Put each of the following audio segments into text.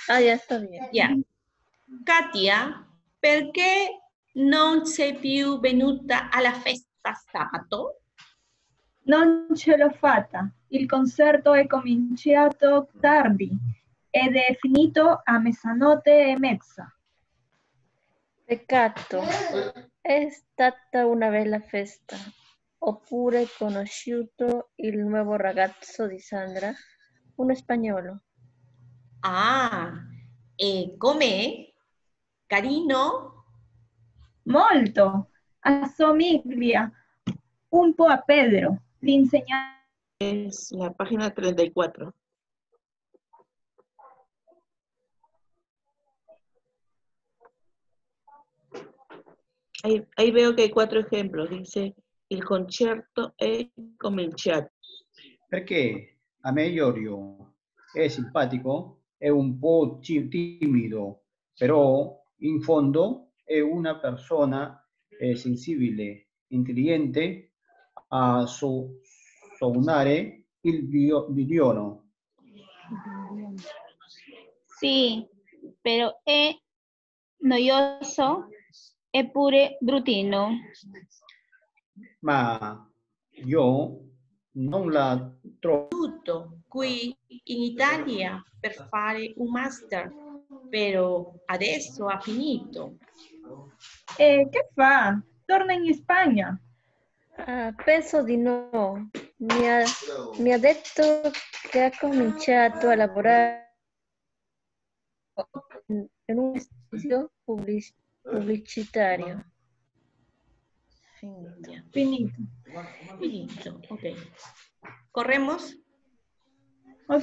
Ah, ya está bien. Yeah. Katia, perché non sei più venuta alla festa sabato? Non ce l'ho fatta. Il concerto è cominciato tardi ed è finito a mezzanotte e mezza. Peccato. È stata una bella festa. Ho pure conosciuto il nuovo ragazzo di Sandra, uno spagnolo. Ah, e com'è? Carino? Molto. Assomiglia un po' a Pedro, l'insegnante. Es la página 34. Ahí veo que hay 4 ejemplos. Dice, il concerto è cominciato. Perché a me Iorio è simpatico, è un po' timido, però in fondo è una persona sensibile, intelligente a suonare il violino. Sì, però è noioso eppure bruttino. Ma io non la trovo. Qui in Italia per fare un master, però adesso ha finito. E che fa? Torna in Spagna. Ah, penso di no. Mi ha detto che ha cominciato a lavorare in un studio pubblicitario. Finito. Finito, ok. Corremos. Ok.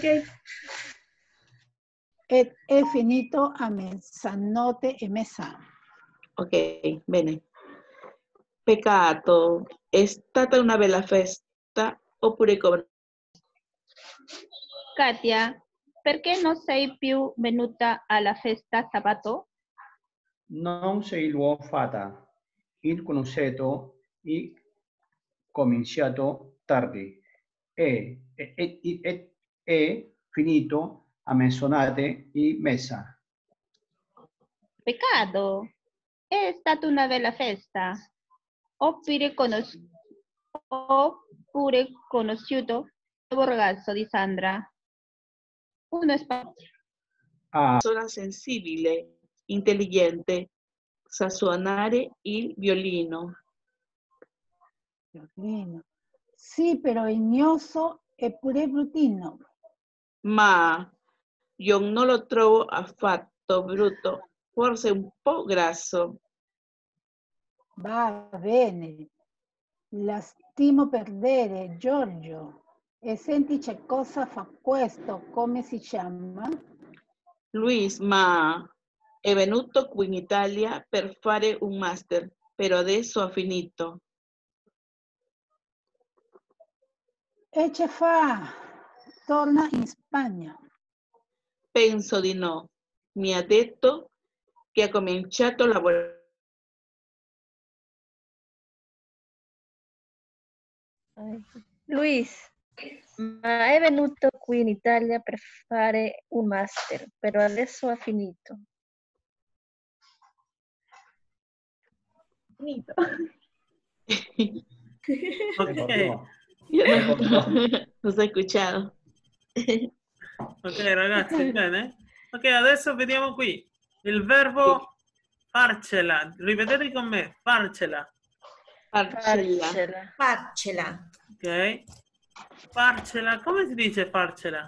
Ed è finito a mezzanotte e mezza. Ok, bene. Peccato, è stata una bella festa oppure come... Katia, perché non sei più venuta alla festa sabato? Non se l'ho fatta. Il concerto è cominciato tardi e finito a mezzanotte e mezza. Peccato, è stata una bella festa. Ho pure conosciuto il nuovo ragazzo di Sandra, uno spagnolo. Persona sensibile, intelligente, sa suonare il violino. Violino. Sì, però ignoso e pure bruttino. Ma io non lo trovo affatto brutto, forse un po' grasso. Va bene. La stimo perdere, Giorgio. E senti che cosa fa questo, come si chiama? Luis, ma è venuto qui in Italia per fare un master, però adesso ha finito. E che fa? Torna in Spagna. Penso di no. Mi ha detto che ha cominciato a lavorare. Luis, ma è venuto qui in Italia per fare un master, però adesso ha finito. Finito. Ok. Non si è escuchato. Ok ragazzi, bene? Ok, adesso vediamo qui. Il verbo farcela. Ripetete con me, farcela. Farcela. Farcela. Ok. Farcela, come si dice farcela?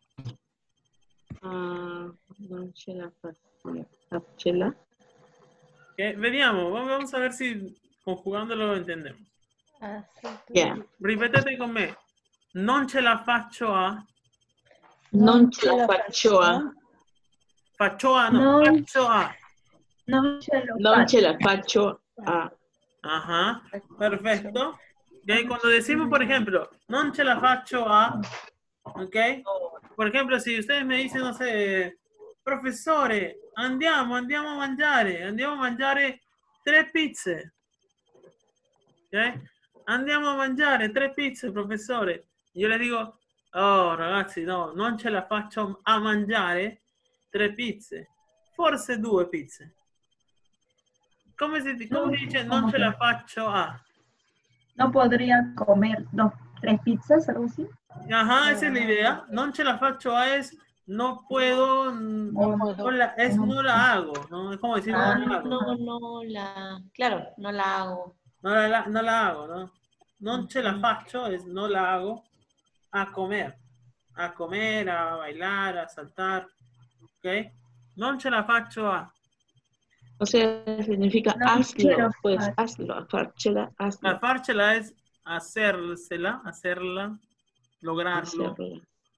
Non ce la faccio. Farcela. Ok, vediamo, vamos a ver si conjugándolo lo entendemos. Yeah. Ripetete con me. Non ce la faccio a. Non ce la faccio a. Faccio a, no. Faccio a. Non ce l'ho Non fatta. ce la faccio a. Ajá, perfecto. Ok, cuando decimos, por ejemplo, non ce la faccio a, ok. Por ejemplo, si ustedes me dicen, no sé, professore, andiamo a mangiare 3 pizze. Ok? Andiamo a mangiare 3 pizze, professore. Io le dico, oh ragazzi, no, non ce la faccio a mangiare 3 pizze. Forse 2 pizze. Come si dice non ce la faccio a? No podría comer 3 pizzas, algo así. Ajá, esa es la idea. Non ce la faccio a es no puedo, no la hago, ¿no? Es como decir no la hago. Claro, no la hago. No la hago, ¿no? Non ce la faccio es no la hago a comer, a bailar, a saltar, ¿ok? Non ce la faccio a. O sea, significa No hazlo, quiero pues hacer. hazlo, farchela, hazlo. La farcela es hacerla, lograrlo. Hacerlo.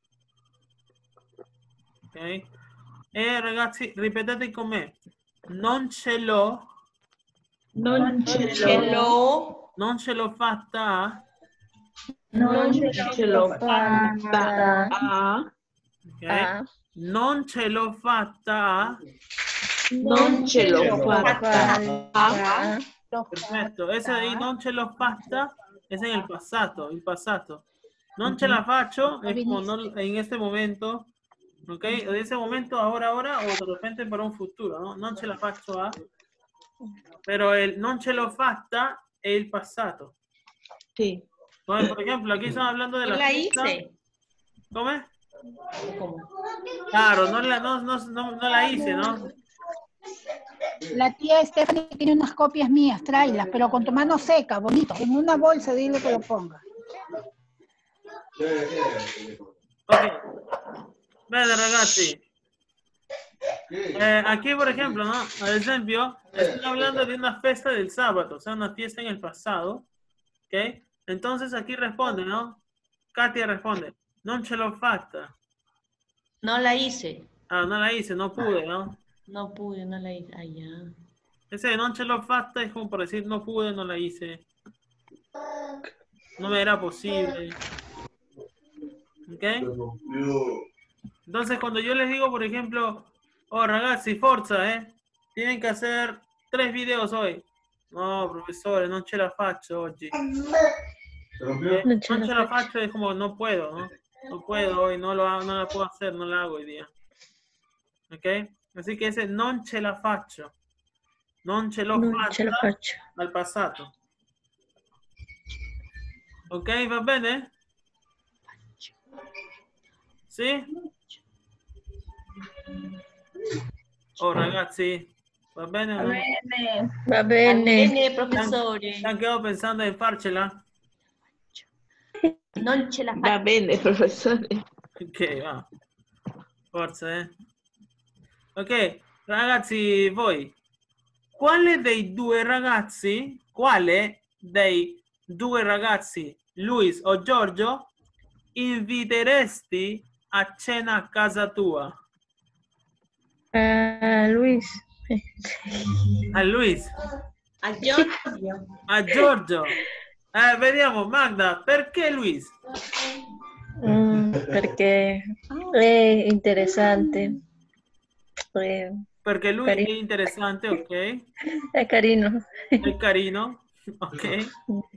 Ok? Ragazzi, ripetate con me. Non ce l'ho Non ce l'ho fatta a. No Ce l'ho fatta a. Ok? Non ce l'ho fatta a. Non ce l'ho fatta a. Perfecto. Ese de ahí, non ce l'ho fatta, es en el pasado, Non ce la faccio es como en este momento, ¿ok? De ese momento, ahora, o de repente para un futuro, ¿no? Non ce la faccio a. Pero el non ce l'ho fatta è il passato. Sí. Bueno, por ejemplo, aquí están hablando de No la la fiesta. hice. ¿Cómo es? ¿Cómo? Claro, no la hice, ¿no? La tía Stephanie tiene unas copias mías, tráelas, pero con tu mano seca, bonito, en una bolsa, dile que lo ponga. Ok. Bene, ragazzi. Aquí, por ejemplo, ¿no? Ad esempio, están hablando de una fiesta del sábado, o sea, una fiesta en el pasado. ¿Ok? Entonces aquí responde, ¿no? Katia responde, non ce l'ho fatta. No la hice. Ah, no la hice, no pude, ¿no? No pude, no la hice. Ah, ya. Ese non ce l'ho fatta es como por decir no pude, no la hice. No me era posible. ¿Ok? Entonces cuando yo les digo, por ejemplo, oh ragazzi, forza, tienen que hacer 3 videos hoy. No, profesore, non ce la faccio oggi. Non ce la faccio es como no puedo, ¿no? No puedo hoy, no la puedo hacer, no la hago hoy día. ¿Ok? Así que ese non ce la faccio. Non ce l'ho fatta al passato. Ok, va bene? Sì? Oh ragazzi, va bene o no? Va bene. Bene, professore. ¿Se han quedado pensando en farcela? Non ce la Va faccio. bene, professore. Ok, va. Forza, Ok, ragazzi, voi. Quale dei due ragazzi, Luis o Giorgio, inviteresti a cena a casa tua? Luis. A Luis. A Giorgio. A Giorgio. Vediamo, Magda, perché Luis? Perché è interessante. Perché lui Carino. è interessante, ok? È carino. È carino, ok?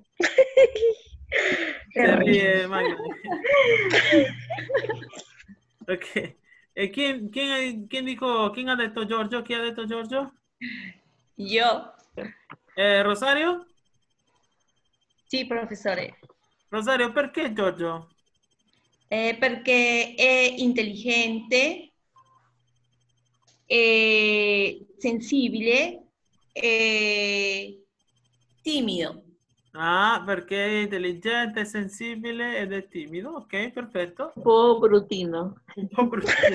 Se ríe, Magda. Ok. ¿Quién ha detto Giorgio? ¿Quién ha detto Giorgio? Yo. Rosario? Sì, professore. Rosario, perché Giorgio? Perché è intelligente, sensibile e timido. Ah, perché è intelligente, sensibile ed è timido. Ok, perfetto. Un po' brutino. Un po' brutino.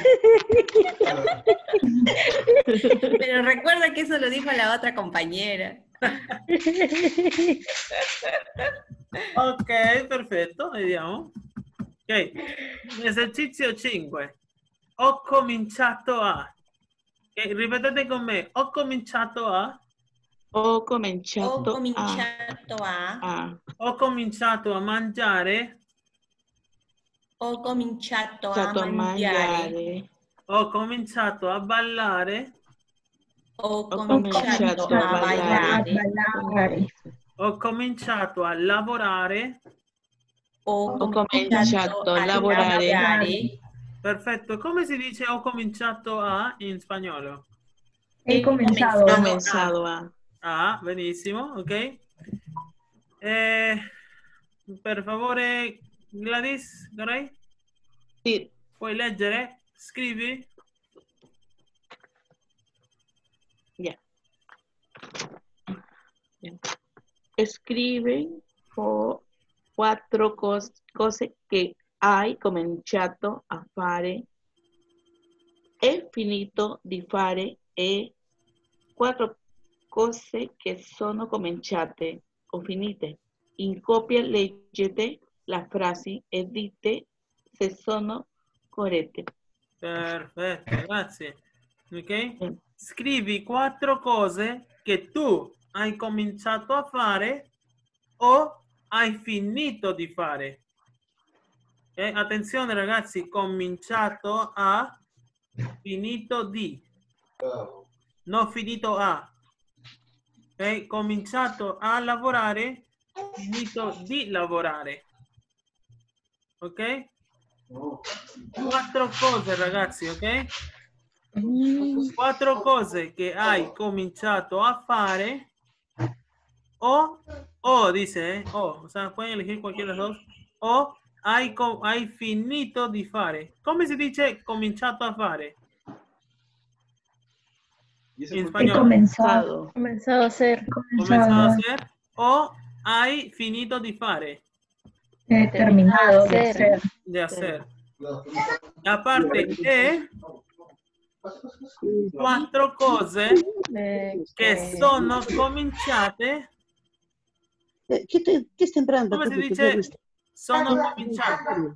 Pero recuerda que eso lo dijo la otra compañera. Ok, perfetto, vediamo. Ok, esercizio 5. Ho cominciato a. Ok, ripetate con me. Ho cominciato a. Ho cominciato a. Ho cominciato a mangiare. Ho cominciato a mangiare. Ho cominciato a ballare. Ho cominciato a ballare. Ho cominciato a lavorare. Ho cominciato a lavorare. Perfetto. Come si dice ho cominciato a in spagnolo? He comenzado. Comenzado a. Ah, benissimo, ok. Per favore, Gladys, Garay, Sì. puoi leggere? Scrivi. Ya. Escrive quattro cose che hai cominciato a fare e finito di fare e quattro cose che sono cominciate o finite. In copia leggete la frase e dite se sono corrette. Perfetto, grazie. Ok? Scrivi 4 cose che tu hai cominciato a fare o hai finito di fare. Ok? Attenzione ragazzi, cominciato a, finito di. No finito a. Ok? Cominciato a lavorare, finito di lavorare. Ok? 4 cose ragazzi, ok? 4 cose che hai cominciato a fare o dice, o sea, pueden elegir cualquiera de las dos, o hai finito di fare. Come si dice cominciato a fare? In He español. comenzado. Comenzado a hacer. Comenzado a hacer o hai finito di fare. He terminado de hacer. De hacer. Aparte de 4 cose che sono cominciate. ¿Qué está entrando? Come si dice sono cominciate?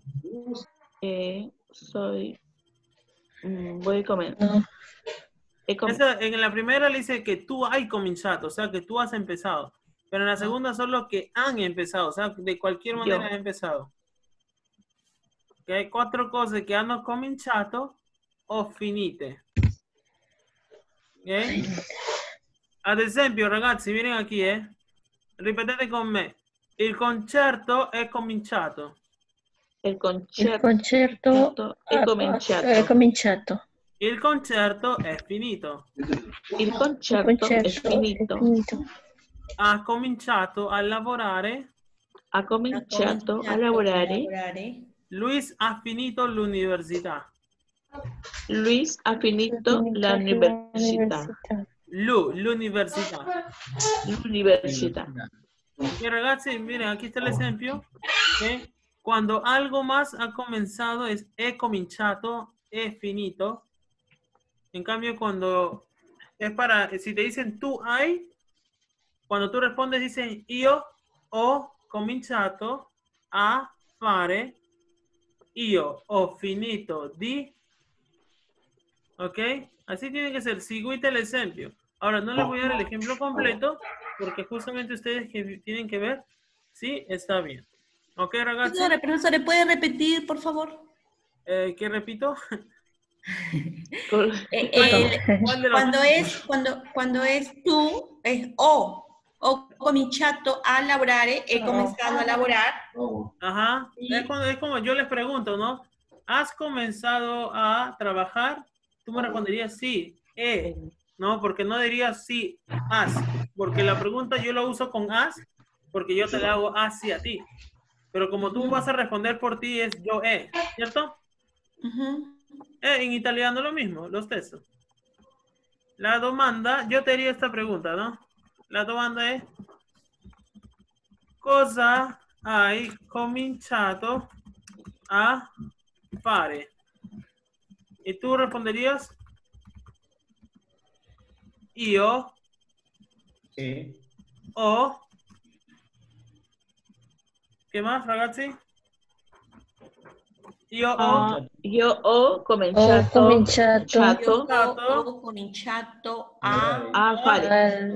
Voy a comenzar. En la primera le dice que tú has comenzado, o sea, que tú has empezado. Pero en la segunda solo que han empezado, o sea, de cualquier manera han empezado. Que hay 4 cose che hanno cominciato o finite. Okay? Ad esempio, ragazzi, vieni qui, ripetete con me. Il concerto è cominciato. Il concerto è cominciato. è cominciato. Il concerto è finito. Il concerto è finito. Ha cominciato a lavorare. Ha cominciato a lavorare. Luis ha finito l'università. Luis ha finito l'università. L'università. L'università. Y ragazzi, miren, aquí está el ejemplo. ¿Okay? Cuando algo más ha comenzado es he cominciato, he finito. En cambio, cuando es para, si te dicen tú hai, cuando tú respondes dicen io ho cominciato a fare, io ho finito di. ¿Ok? Así tiene que ser. Seguite el ejemplo. Ahora, no les voy a dar el ejemplo completo porque justamente ustedes que tienen que ver si está bien. ¿Ok, ragazzi? Profesor, ¿puede repetir, por favor? ¿Qué repito? Cuando es tú, es ho cominciato a lavorare, he comenzado a laborar. Ajá. Es como yo les pregunto, ¿no? ¿Has comenzado a trabajar? Tú me responderías sí, ¿no? Porque no dirías sí, has. Porque la pregunta yo la uso con has, porque yo te la hago así a ti. Pero como tú vas a responder por ti es yo ¿cierto? En italiano lo mismo, lo stesso. La domanda, yo te haría esta pregunta, ¿no? La domanda es, cosa hai cominciato a fare? Y tú responderías, io ho, ¿qué más, ragazzi? Io ho cominciato a fare.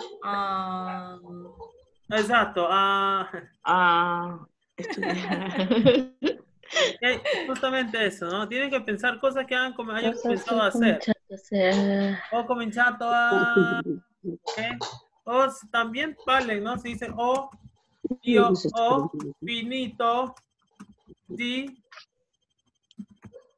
Esatto, a estudiar. Justamente eso, ¿no? Tienen que pensar cosas que hayan comenzado a hacer. O cominciato a... O también vale, ¿no? Se dice o, io ho finito di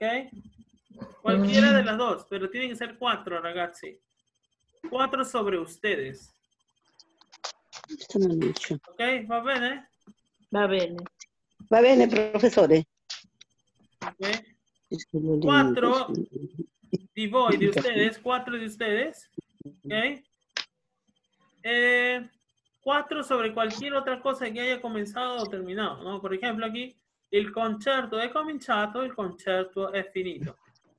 ¿Ok? Cualquiera de las dos, pero tienen que ser 4, ragazzi. 4 sobre ustedes. Questo non dice. ¿Ok? ¿Va bene? Va bene. Va bene, professore. ¿Ok? 4 di voi, de ustedes, 4 de ustedes. ¿Ok? 4 sobre cualquier otra cosa que haya comenzado o terminado, ¿no? Por ejemplo, aquí, il concerto è cominciato, il concerto è finito.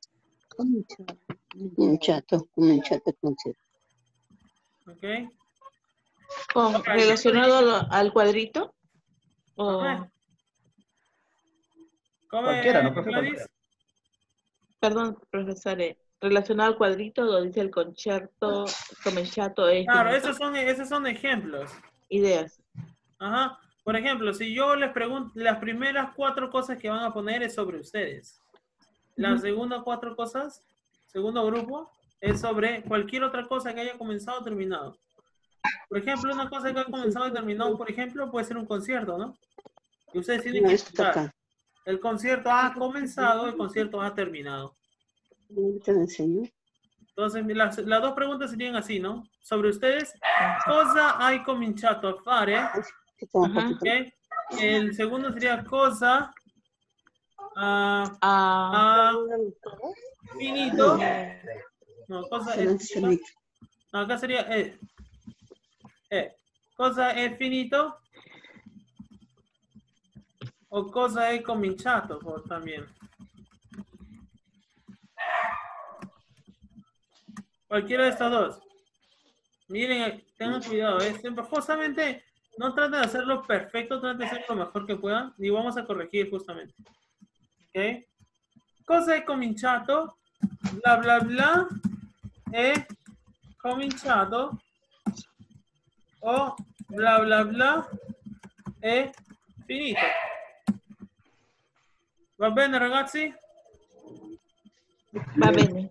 Cominciato il concerto. ¿Ok? ¿Relacionado al cuadrito? Come? Cualquiera, ¿no, profe? Gladys? Cualquiera. Perdón, profesor. Relacionado al cuadrito donde dice el concerto cominciato es Claro, finito. esos son ejemplos. Ideas. Ajá. Por ejemplo, si yo les pregunto, las primeras 4 cosas que van a poner es sobre ustedes. Las segundas 4 cosas, segundo grupo, es sobre cualquier otra cosa que haya comenzado o terminado. Por ejemplo, una cosa que ha comenzado y terminado, por ejemplo, puede ser un concierto, ¿no? Y ustedes tienen que explicar. El concierto ha comenzado, el concierto ha terminado. Te lo enseño. Entonces, las dos preguntas serían así, ¿no? Sobre ustedes, cosa hai cominciato a fare? Okay. El segundo sería cosa ha finito. No, cosa es finito. No, acá sería cosa è finito o cosa è cominciato también. Cualquiera de estas dos. Miren, tengan cuidado, siempre, justamente, no traten de hacerlo perfecto, traten de hacerlo lo mejor que puedan y vamos a corregir justamente. ¿Ok? Cosa è cominciato? Bla bla bla è cominciato o bla bla bla è finito. Va bene, ragazzi? Va bene.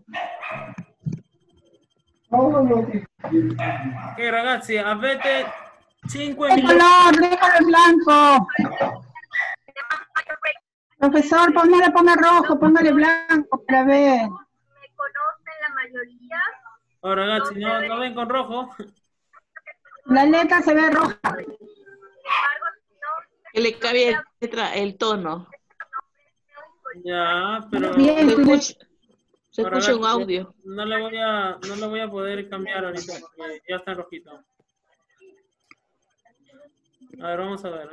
Ok, ragazzi, avete 5 ¡El minutos. color! ¡Déjalo en blanco! Profesor, póngale rojo, póngale blanco para ver. Me conocen la mayoría. Oh, ragazzi, no ven con rojo. La letra se ve roja. Que le cambie el tono. Ya, pero Bien, se escucha un audio. No le voy a poder cambiar ahorita porque ya está en rojito. A ver, vamos a ver.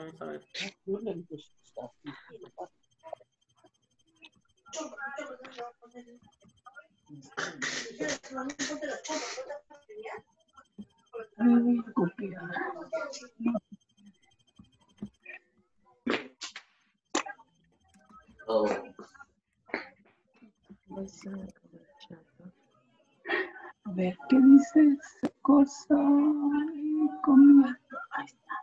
A ver, ¿qué dice esa cosa? Ahí está.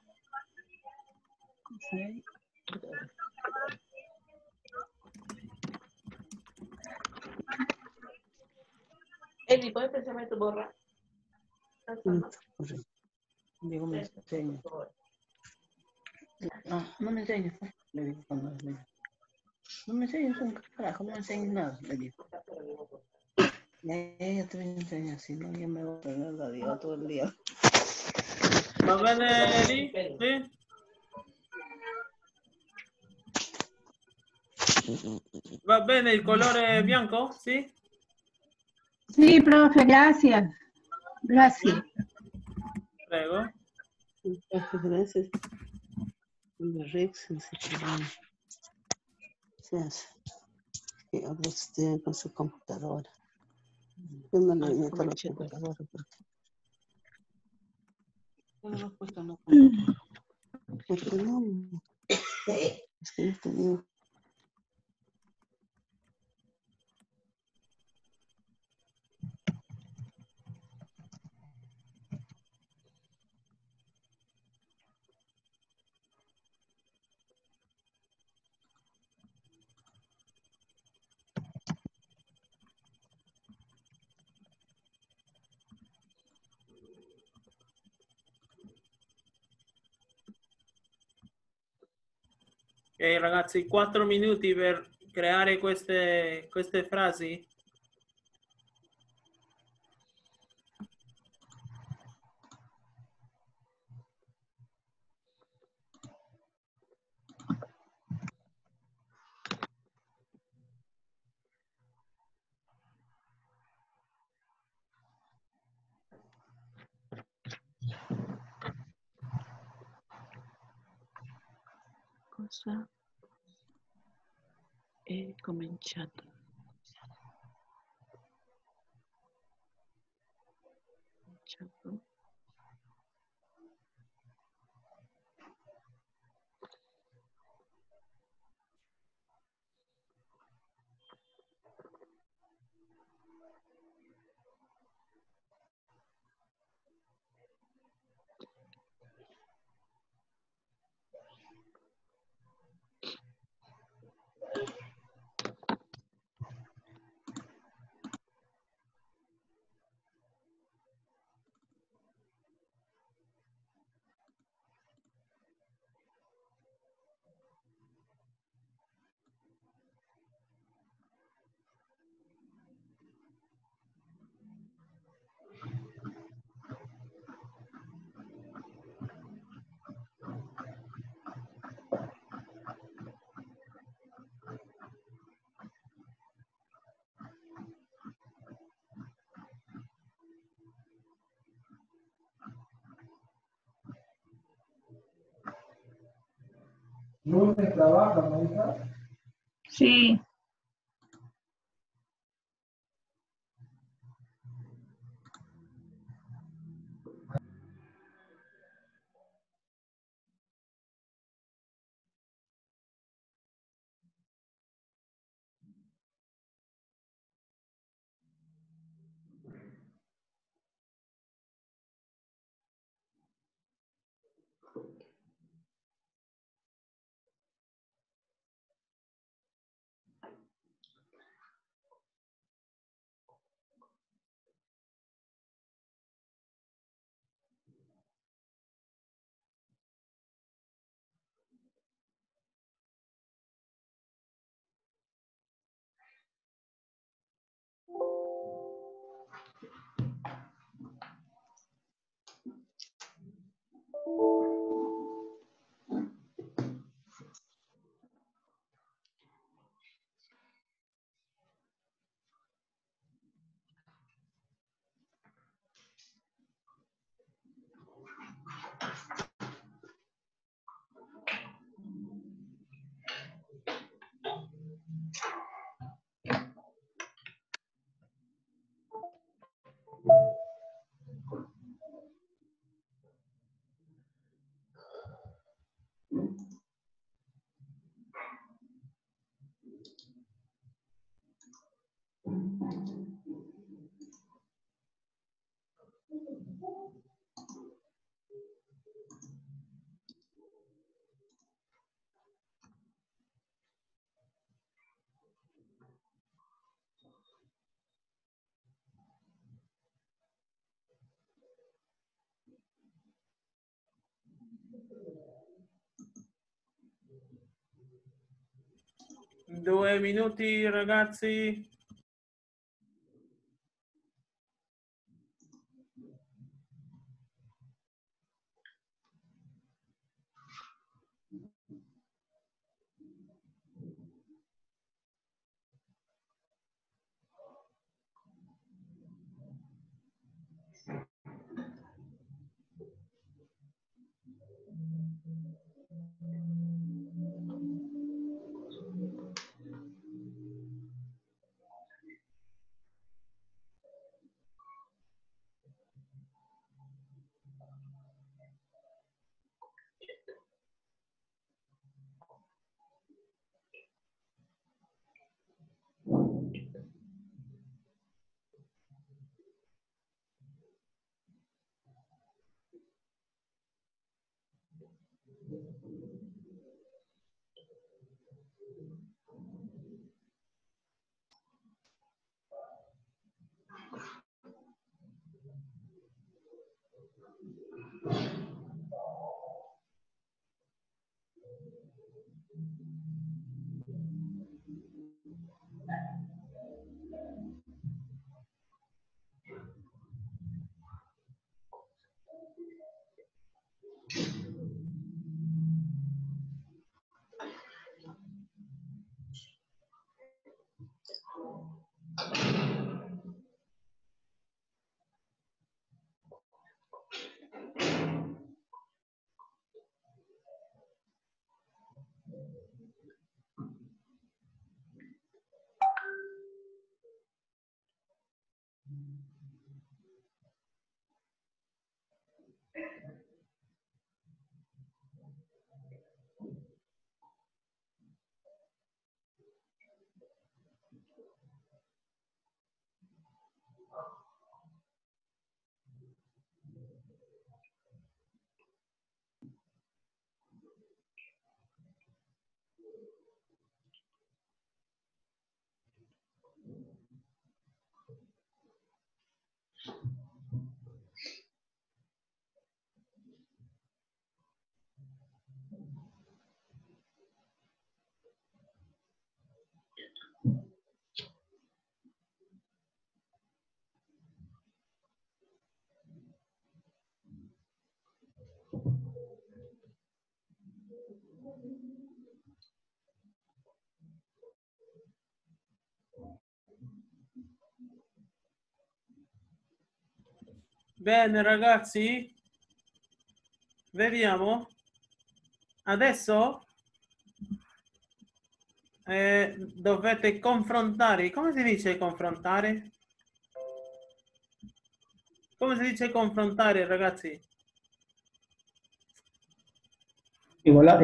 Eli, ¿puedes pensarme tu borra? Digo, me enseña. No me enseñes, le digo cuando le digo. No me enseñes un carajo, no me enseñes nada, le digo. Ya te voy a enseñar, si no, ya me voy a tener la vida todo el día. ¿Va bene, Eli? ¿Sí? ¿Va bene il colore bianco? ¿Sí? Sí, profe, gracias. Gracias. Prego. Gracias. Rex, se hace. Que a veces tiene con su computadora. Yo no le meto la computadora porque no lo he puesto en la computadora. Porque no, es que no tenía. Ok, ragazzi, 4 minuti per creare queste frasi? Cosa è cominciato? Cominciato. ¿Lunes trabaja, Mónica? Sí. Due minuti, ragazzi. Bene ragazzi, vediamo. Adesso dovete confrontare. Come si dice confrontare? Come si dice confrontare, ragazzi? Igual,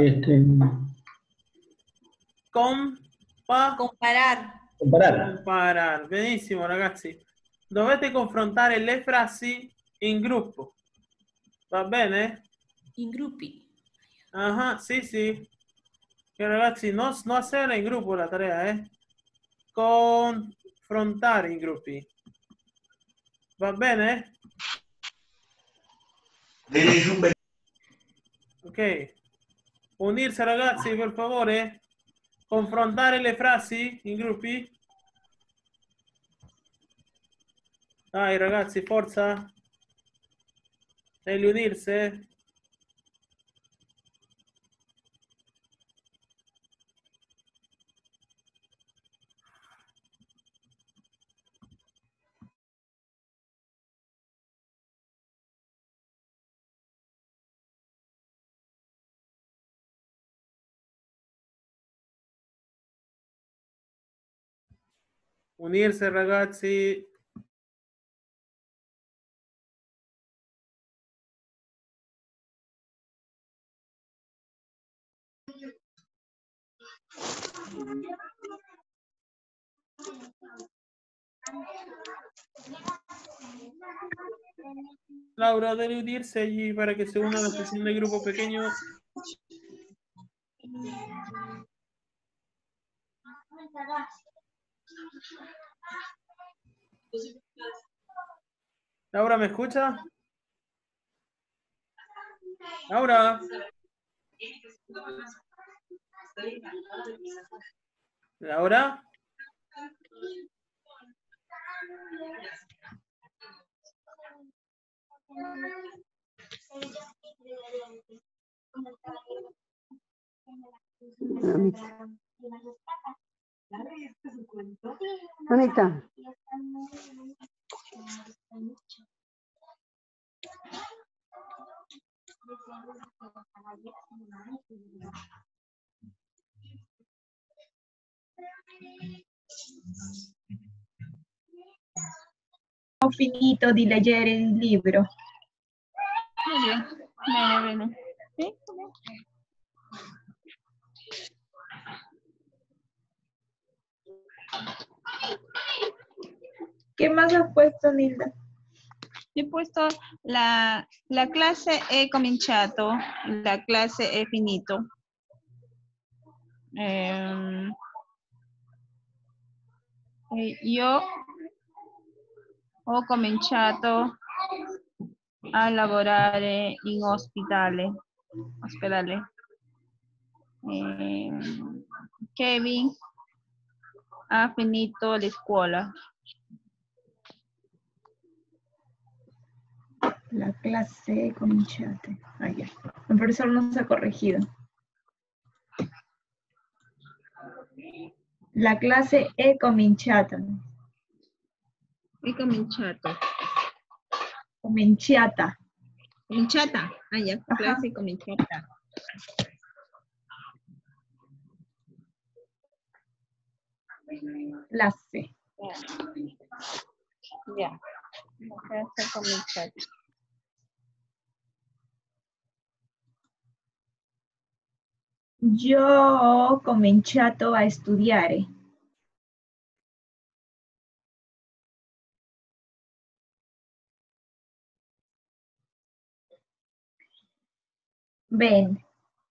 Comparar. Comparar. Benissimo, ragazzi. Dovete confrontare le frasi in gruppo. Va bene? In gruppi. Ajá, sì, sì. Che ragazzi, no hacer in gruppo la tarea, eh? Confrontare in gruppi. Va bene? Ok. Unirsi ragazzi, per favore. Confrontare le frasi in gruppi. Dai ragazzi, forza. Devi unirsi. Unirsi ragazzi. Laura, debe unirse allí para que se una a la sesión de grupo pequeño. Laura, ¿me escucha? Laura. Laura. Anita. Ho finito di leggere il libro. Bene. ¿Sí? ¿Qué más has puesto, Nilda? He puesto la clase è cominciato, la clase è finito. Io ho cominciato a lavorare in ospedale. Kevin ha finito la scuola. La clase è cominciata. Ah, ya. El profesor no se ha corregido. La clase è cominciata. È cominciato. Cominciata. Cominciata. Ah, ya. Ajá. Clase cominciata. Clase. Ya. La clase cominciata. Io ho cominciato a studiare. Bene.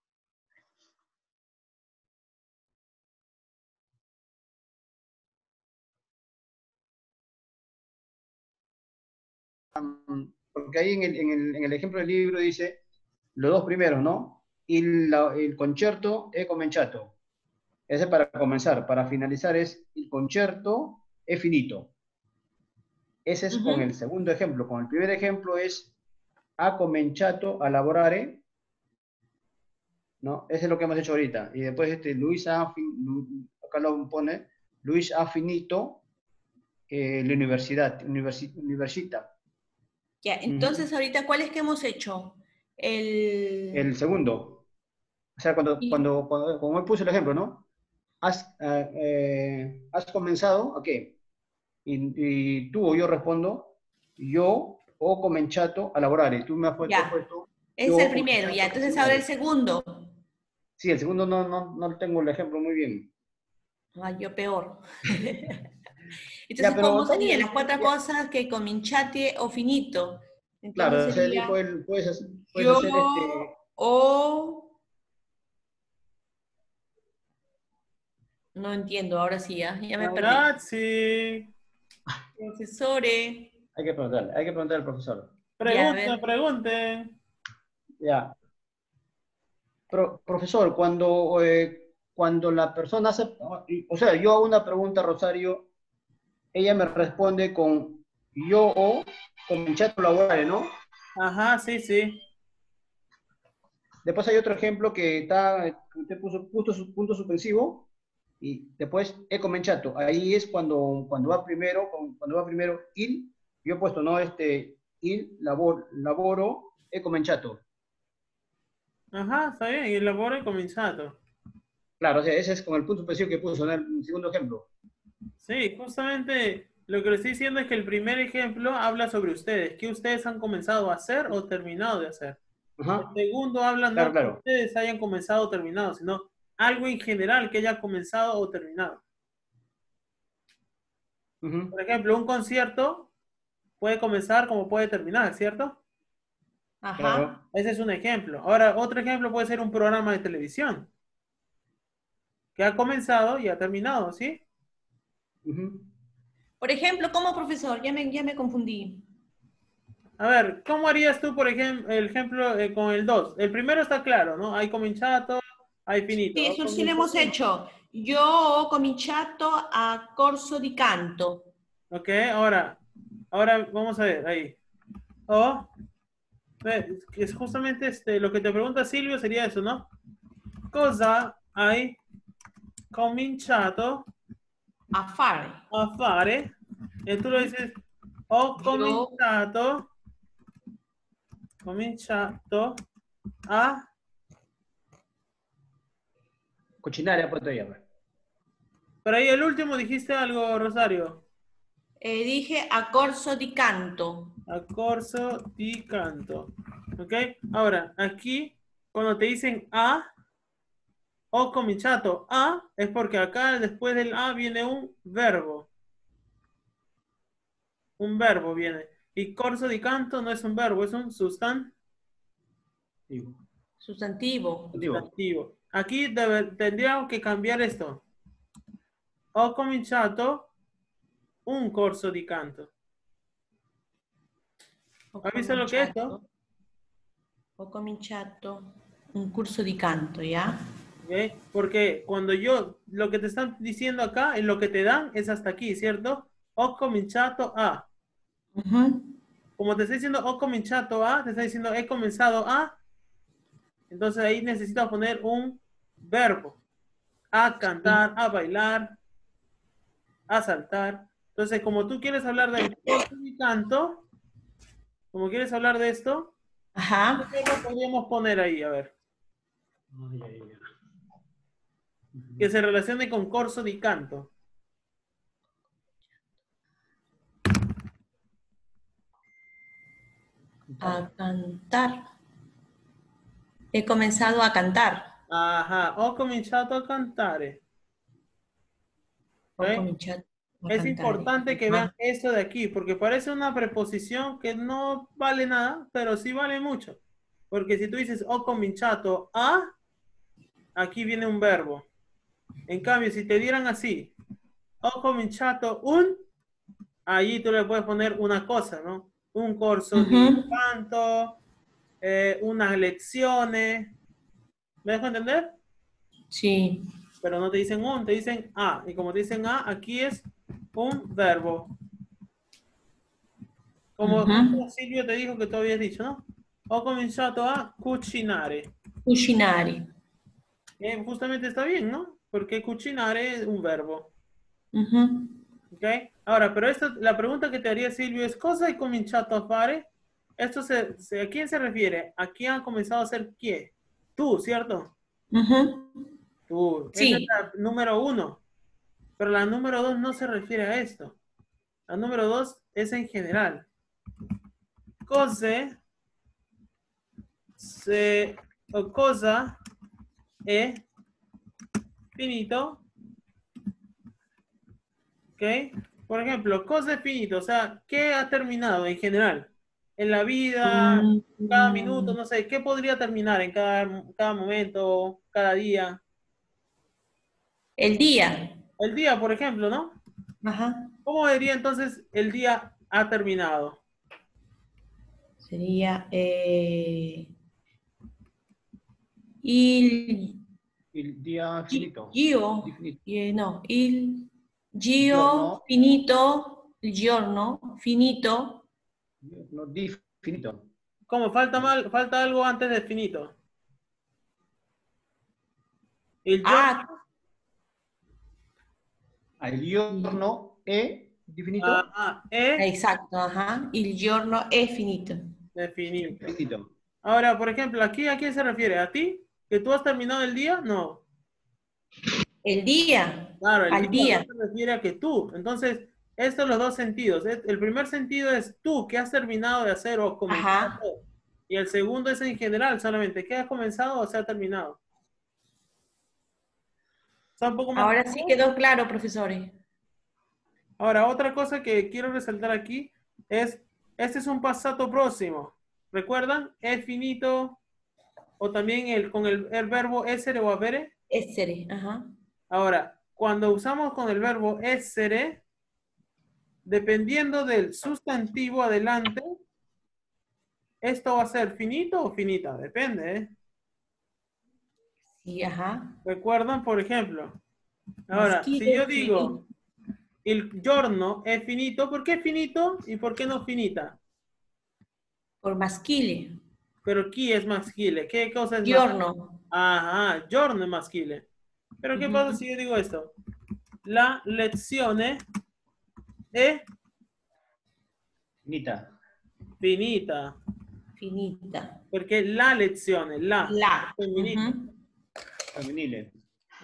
Porque ahí en el ejemplo del libro dice los dos primeros, ¿no? Il concerto è cominciato. Ese es para comenzar. Para finalizar es il concerto è finito. Ese es con el segundo ejemplo. Con el primer ejemplo es ha cominciato a lavorare, ¿no? Ese es lo que hemos hecho ahorita. Y después acá lo pone, Luis ha finito la università. Ya, entonces ahorita, ¿cuál es que hemos hecho? El segundo. O sea, como él puso el ejemplo, ¿no? Has comenzado, ¿a qué? Y tú o yo respondo, yo ho cominciato a lavorare. Y tú me has puesto. Es el primero, ya. Entonces ahora el segundo. Sí, el segundo no tengo el ejemplo muy bien. Ay, yo peor. Entonces, Ya, pero ¿cómo serían también, las cuatro cosas que cominciate o finito? Entonces claro, o sea, sería puedes hacer yo o... No entiendo, ahora sí, ya me perdí. Ragazzi. Profesore. Hay que preguntarle al profesor. Pregunten. Ya. Profesor, cuando la persona hace, o sea, yo hago una pregunta a Rosario, ella me responde con yo o cominciato a lavorare, ¿no? Ajá, sí. Después hay otro ejemplo que usted puso su punto suspensivo y después he cominciato. Ahí es cuando va primero, il, yo he puesto, ¿no? Il lavoro he cominciato. Ajá, está bien. Y el lavoro è cominciato. Claro, o sea, ese es con el punto suspensivo que puso, ¿no? El segundo ejemplo. Sí, justamente lo que le estoy diciendo es que el primer ejemplo habla sobre ustedes. ¿Qué ustedes han comenzado a hacer o terminado de hacer? Ajá. El segundo habla no Claro. que ustedes hayan comenzado o terminado, sino algo en general que haya comenzado o terminado. Por ejemplo, un concierto puede comenzar como puede terminar, ¿cierto? Ajá. Claro. Ese es un ejemplo. Ahora, otro ejemplo puede ser un programa de televisión que ha comenzado y ha terminado, ¿sí? Por ejemplo, ¿cómo, profesor? Ya me confundí. A ver, ¿cómo harías tú, por ejemplo, el ejemplo con el 2? El primero está claro, ¿no? Hay cominciato, hay finito. Sí, eso sí lo hemos hecho. Yo ho cominciato a corso di canto. Ok, ahora vamos a ver ahí. Es justamente lo que te pregunta Silvio sería eso, ¿no? Cosa hai cominciato a fare? E tu lo dices, ho cominciato a Cocinare puesto ella. Pero ahí el último dijiste algo, Rosario. Dije a corso di canto. A corso di canto. ¿Ok? Ahora, aquí, cuando te dicen a, o cominciato a, es porque acá después del a viene un verbo. Un verbo viene. Y corso di canto no es un verbo, es un sustantivo. Aquí tendríamos que cambiar esto. Ho cominciato un corso di canto. ¿Has visto lo que es esto? Ho cominciato un corso di canto, ¿ya? ¿Ok? Porque cuando lo que te están diciendo acá, en lo que te dan es hasta aquí, ¿cierto? Ho cominciato a. Como te está diciendo ho cominciato a, te está diciendo he comenzado a. Entonces ahí necesitas poner un verbo. A cantar, a bailar, a saltar. Entonces, como tú quieres hablar del corso y canto, como quieres hablar de esto, ¿qué verbo podríamos poner ahí? A ver. Que se relacione con corso di canto. A cantar. He comenzado a cantar. Ajá, ho cominciato a cantare. Ho ¿Ok? cominciato a Es cantare. importante que vean esto de aquí, porque parece una preposición que no vale nada, pero sí vale mucho. Porque si tú dices ho cominciato a, aquí viene un verbo. En cambio, si te dieran así, ho cominciato un, allí tú le puedes poner una cosa, ¿no? Un corso di canto, unas lecciones. ¿Me dejo entender? Sí. Pero no te dicen un, te dicen a. Y como te dicen a, aquí es un verbo. Como Silvio te dijo que tú habías dicho, ¿no? Ho cominciato a cucinare. Cucinare. Justamente está bien, ¿no? Porque cucinare es un verbo. ¿Ok? Ahora, pero la pregunta que te haría Silvio es, ¿cosa hai cominciato a fare? Esto ¿a quién se refiere? ¿A quién ha comenzado a hacer quién? Tú, ¿cierto? Tú. Sí. Esa es la número 1. Pero la número 2 no se refiere a esto. La número 2 es en general. Cose o cosa è finito. ¿Ok? Por ejemplo, cosa es finito. O sea, ¿qué ha terminado en general? En la vida, cada minuto, no sé, ¿qué podría terminar en cada momento, cada día? El día. El día, por ejemplo, ¿no? Ajá. ¿Cómo diría entonces el día ha terminado? Sería il dia finito. Gio. No, il gio finito. Il giorno finito. No, di finito. ¿Cómo? Falta algo antes de finito. Il giorno. Il giorno è di finito. Exacto, ajá. Il giorno è finito. Finito. Ahora, por ejemplo, aquí ¿a quién se refiere? ¿A ti? ¿Que tú has terminado el día? No. El día. Claro, el al día. día. No se refiere a que tú. Entonces, estos son los dos sentidos. El primer sentido es tú, que has terminado de hacer o comenzado. Y el segundo es en general solamente, ¿qué has comenzado o se ha terminado? ¿Está un poco más Ahora claro? sí quedó claro, profesores. Ahora, otra cosa que quiero resaltar aquí es, este es un passato próximo. ¿Recuerdan? Es finito o también con el verbo essere o avere. Essere, ajá. Ahora, cuando usamos con el verbo essere, dependiendo del sustantivo adelante, ¿esto va a ser finito o finita? Depende, ¿eh? Sí, ajá. ¿Recuerdan? Por ejemplo. Ahora, si yo digo il giorno è finito, ¿por qué finito y por qué no finita? Por maschile. Pero chi es maschile? ¿Qué cosa es Giorno. maschile? Ajá, giorno es maschile. Pero ¿qué pasa si yo digo esto? La lezione è finita. Finita. Finita. Perché la lezione, la. Femminile. Femminile.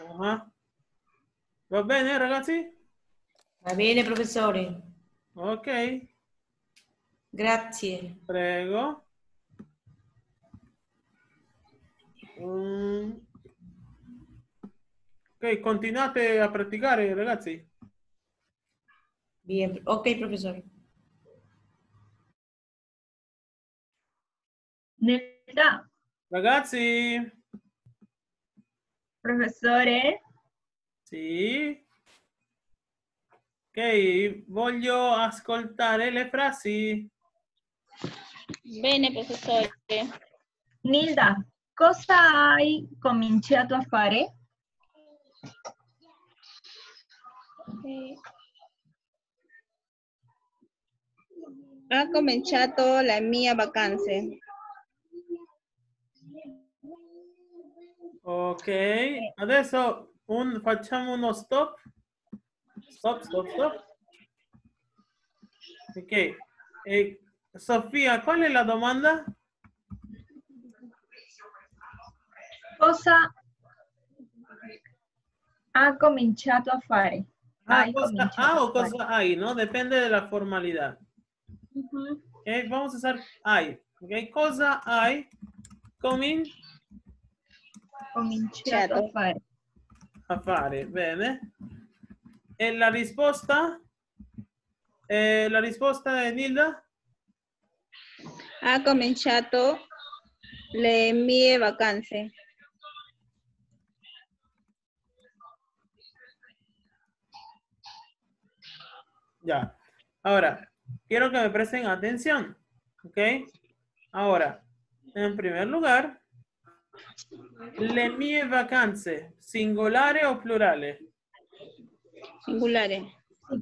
Va bene, ragazzi? Va bene, professore. Ok. Grazie. Prego. Ok, continuate a praticare, ragazzi. Bien, ok, professore. Nilda. Ragazzi. Professore. Sì. Ok, voglio ascoltare le frasi. Bene, professore. Nilda, cosa hai cominciato a fare? Ha cominciato la mia vacanze. Ok, adesso facciamo uno stop. Stop. Ok. Sofia, ¿cuál es la domanda? Cosa ha cominciato a fare? Hai Cosa cominciato A a o fare. cosa hay, ¿no? Depende de la formalidad. Ujú. Ok, vamos a usar hay. Ok, cosa hay Cominciato a fare. a fare. Bene. E la risposta è Nilda? Ha cominciato le mie vacanze. Ya. Ahora, quiero que me presten atención. ¿Ok? Ahora, en primer lugar, le mie vacanze, singolare o plurale? Singolare.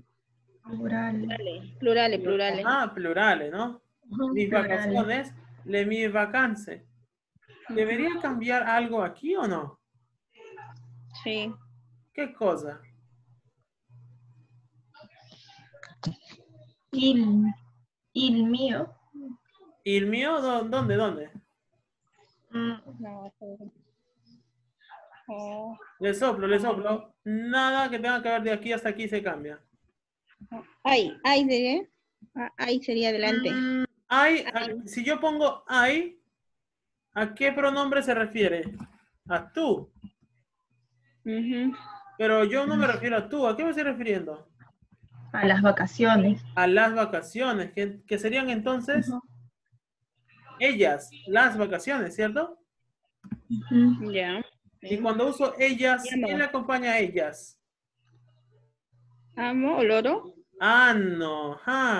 Plurale. Ah, plurale, ¿no? Mis vacaciones, le mie vacanze. ¿Debería cambiar algo aquí o no? Sí. ¿Qué cosa? Il mio. ¿El mío? ¿Dónde? No, Le soplo. Nada que tenga que ver de aquí hasta aquí se cambia. Ahí sería. Ahí sería adelante. Si yo pongo I, ¿a qué pronombre se refiere? A tú. Pero yo no me refiero a tú. ¿A qué me estoy refiriendo? A las vacaciones. A las vacaciones, que serían entonces ellas, las vacaciones, ¿cierto? Ya. Y cuando uso ellas, ¿quién le acompaña a ellas? Amo, loro. Hanno.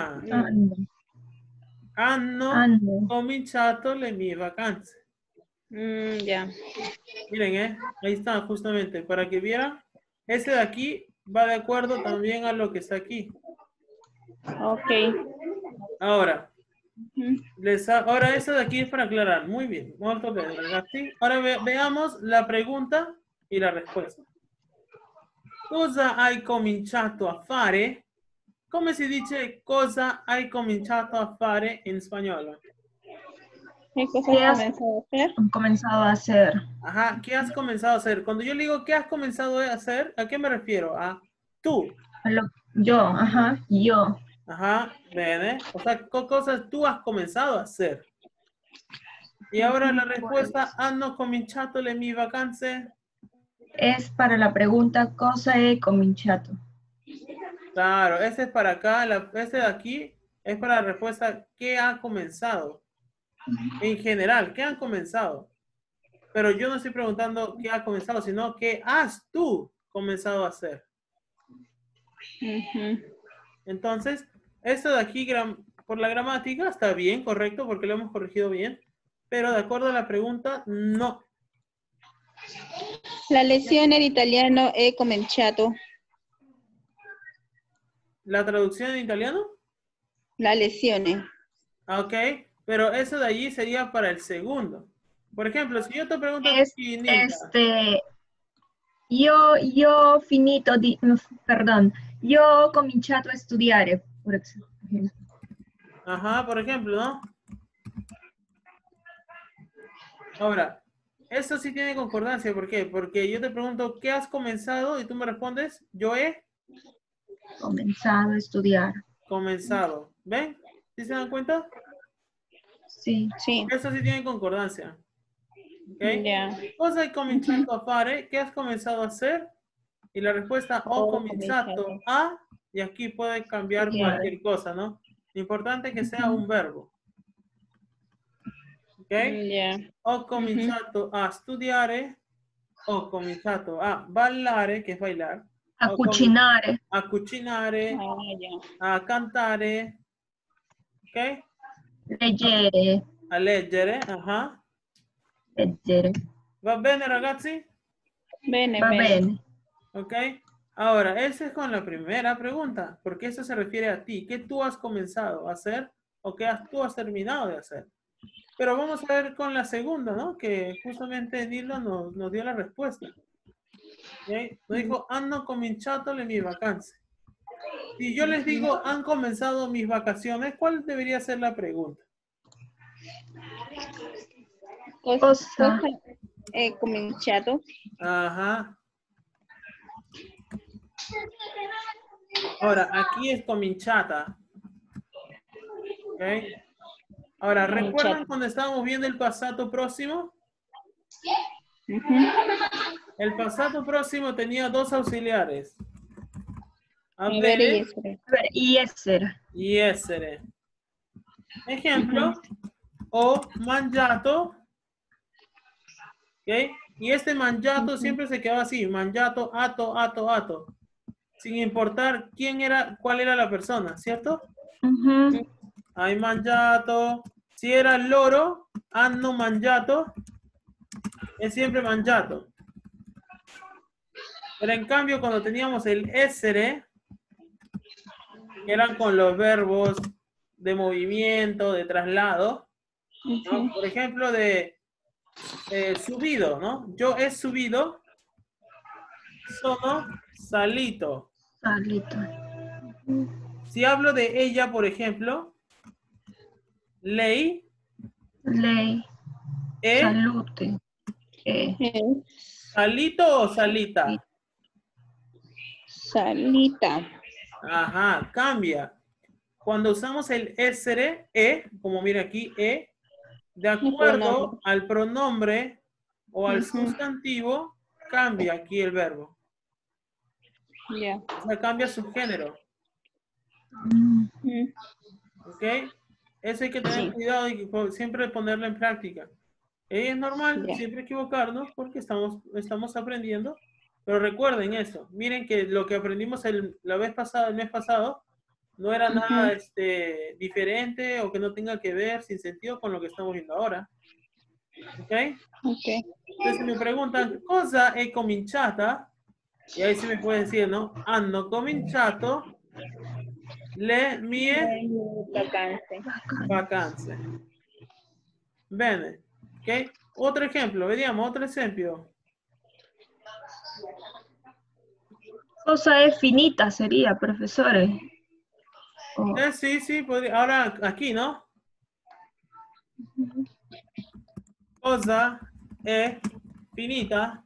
Hanno cominciato le mie vacanze. Ya. Miren, ahí está, justamente, para que vieran. Este de aquí va de acuerdo también a lo que está aquí. Ok. Ahora, ahora esto de aquí es para aclarar. Muy bien. Molto bene, ragazzi. Ahora veamos la pregunta y la respuesta. Cosa hai cominciato a fare? Come si dice cosa hai cominciato a fare in spagnolo? ¿Qué cosas has comenzado a hacer? Ajá, ¿qué has comenzado a hacer? Cuando yo le digo ¿qué has comenzado a hacer? ¿A qué me refiero? A tú. Yo. Ajá, bene. O sea, ¿qué cosas tú has comenzado a hacer? Y ahora la respuesta, hanno cominciato le mie vacanze. Es para la pregunta cosa he cominciato. Claro, ese es para acá, este de aquí es para la respuesta ¿qué ha comenzado? En general, ¿qué han comenzado? Pero yo no estoy preguntando qué ha comenzado, sino qué has tú comenzado a hacer. Entonces, esto de aquí, por la gramática, está bien, correcto, porque lo hemos corregido bien. Pero de acuerdo a la pregunta, no. La lezione di italiano è cominciato. ¿La traducción en italiano? La lezione. Ok, pero eso de allí sería para el segundo. Por ejemplo, si yo te pregunto... Yo finito di... Perdón. Yo ho cominciato a studiare, por ejemplo. Ajá, por ejemplo, ¿no? Ahora, esto sí tiene concordancia. ¿Por qué? Porque yo te pregunto, ¿qué has comenzado? Y tú me respondes, yo he... Comenzado a estudiar. Comenzado. ¿Ven? ¿Sí se dan cuenta? Sí. Esto sí tiene concordancia. ¿Ok? Yeah. Cosa hai cominciato a fare? ¿Qué has comenzado a hacer? Y la respuesta, ho cominciato a... Y aquí puede cambiar cualquier cosa, ¿no? Lo importante es que sea un verbo. ¿Ok? Ho cominciato a studiare. Ho cominciato a ballare, che è bailar. A cucinare. A cucinare. A cantare. Ok? Leggere. A leggere, Leggere. Va bene, ragazzi? Bene, Va bene. ¿Ok? Ahora, esa es con la primera pregunta, porque eso se refiere a ti. ¿Qué tú has comenzado a hacer o qué tú has terminado de hacer? Pero vamos a ver con la segunda, ¿no? Que justamente Nilo nos dio la respuesta. ¿Ok? Nos dijo, hanno cominciato le mie vacanze. Si yo les digo, han comenzado mis vacaciones, ¿cuál debería ser la pregunta? Cosa è cominciato. Ajá. Ahora, aquí es cominciata. ¿Ok? Ahora, ¿recuerdan cuando estábamos viendo el pasado próximo? El pasado próximo tenía dos auxiliares. Avere Y essere. y essere. Ejemplo, o mangiato. ¿Ok? Y este mangiato siempre se quedaba así, mangiato, ato, ato, ato. Sin importar cuál era la persona, ¿cierto? Hay mangiato. Si era el loro, hanno mangiato, es siempre mangiato. Pero en cambio, cuando teníamos el essere, que eran con los verbos de movimiento, de traslado, ¿no? Por ejemplo, de subido, ¿no? Yo he subido, sono salito. Salito. Si hablo de ella, por ejemplo, lei Salute. ¿salito o salita? Salita. Ajá, cambia. Cuando usamos el essere, como mira aquí, de acuerdo al pronombre o al sustantivo, cambia aquí el verbo. Ya. O sea, cambia su género. ¿Ok? Eso hay que tener cuidado y siempre ponerlo en práctica. Es normal siempre equivocarnos porque estamos aprendiendo, pero recuerden eso. Miren que lo que aprendimos la vez pasada, el mes pasado, no era nada diferente o que no tenga que ver sin sentido con lo que estamos viendo ahora. ¿Ok? Entonces, si me preguntan, cosa è cominciata? Y ahí se me puede decir, ¿no? Hanno cominciato le mie vacanze. Bene. ¿Ok? Otro ejemplo, vediamo, otro esempio. Cosa es finita sería, profesores. Sí, podría. Ahora aquí, ¿no? Cosa è finita.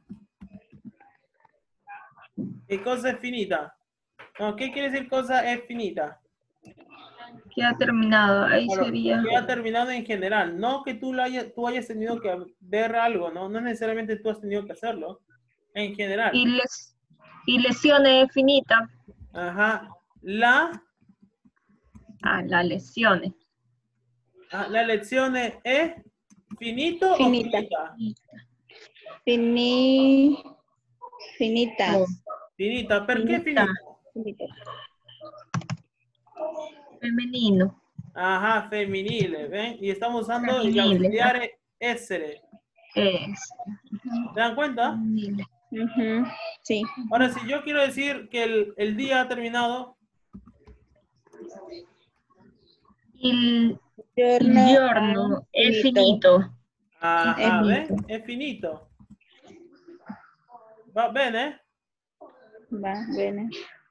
¿Qué cosa es finita? No, ¿qué quiere decir cosa es finita? Que ha terminado, ahí Claro, sería. que ha terminado en general, no que tú hayas tenido que ver algo, ¿no? No necesariamente tú has tenido que hacerlo, en general. Y lesiones es finita. Ajá. La lesiones. La lezione è finito o finita? Finita. Finita, perché finita? Femenino. Ajá, femminile, ¿ven? Y estamos usando el auxiliar essere. ¿Se dan cuenta? Sí. Ahora, si yo quiero decir que el día ha terminado. Il giorno è finito. Ajá, ¿ven? È finito. ¿Va bene? Va bene.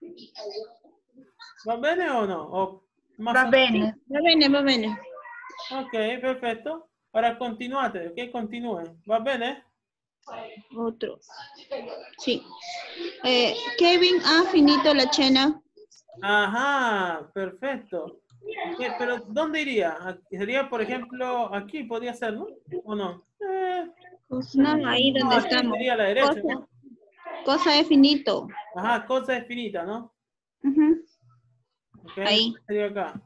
¿Va bene o no? ¿O más Va bene. Va bene, va bene. Ok, perfetto. Ahora continuate, ok? Continúen. ¿Va bene? Otro. Sí. Kevin ha finito la cena. Ajá, perfecto. Pero ¿dónde iría? Sería, por ejemplo, aquí podría ser, ¿no? ¿O no? No, ahí donde aquí estamos. sería a la derecha, ¿no? Cosa es finito. Ajá, cosa es finita, ¿no? Okay, ahí. Sería acá.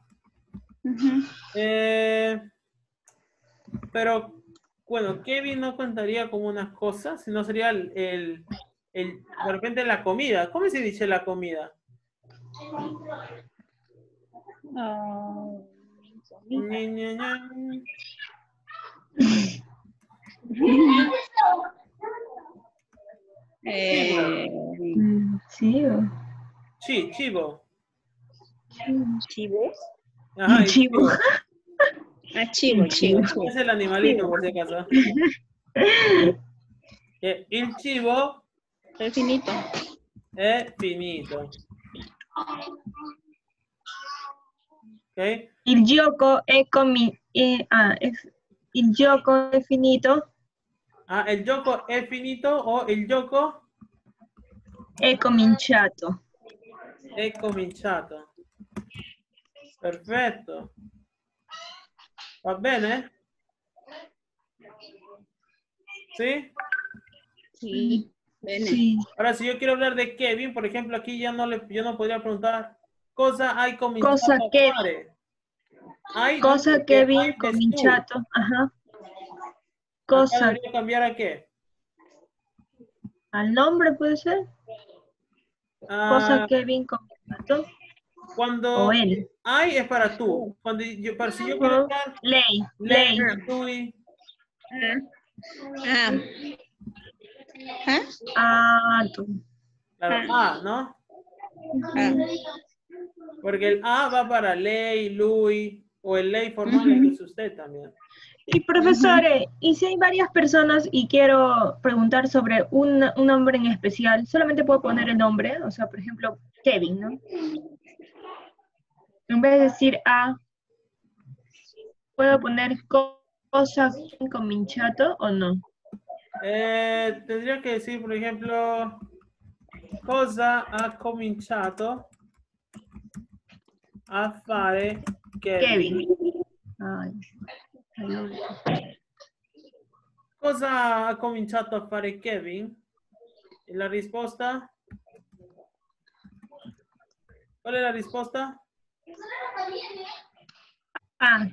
Pero, bueno, Kevin no contaría como una cosa, sino sería de repente la comida. ¿Cómo se dice la comida? Chivo. Chivo. ¿Chivo? Ajá, el Chivo. Ah, chivo. Es el animalito, por si acaso. Il cibo Es finito. è finito. Ok? Il gioco è il gioco è finito. Ah, il gioco è finito o il gioco È cominciato. è cominciato. Perfetto. ¿Va bene? ¿Sí? Sí. Bene. Sì. Ahora, si yo quiero hablar de Kevin, por ejemplo, aquí yo no podría preguntar cosa hai cominciato Cosa a che- fare. Hai, ¿no? Cosa Porque che hai vi eres tú. cominciato. Ajá. Acá Cosa debería cambiar a qué? al nombre puede ser. Ah, Cosa che vi cominciato. cuando O él. hay es para tú. Cuando si yo quiero estar Lei. lei, lui, Ah. ¿Ah? Ah, tú. claro, a, ¿no? Porque el a va para lei, lui, o el lei formal que es usted también. Y profesores, y si hay varias personas y quiero preguntar sobre un nombre en especial, solamente puedo poner el nombre, o sea, por ejemplo, Kevin, ¿no? En vez de decir A, ¿puedo poner cosa cominciato o no? Tendría que decir, por ejemplo, cosa ha cominciato a fare Kevin. Ay, Cosa ha cominciato a fare Kevin? ¿Y la risposta? ¿Cuál es la risposta? Ah,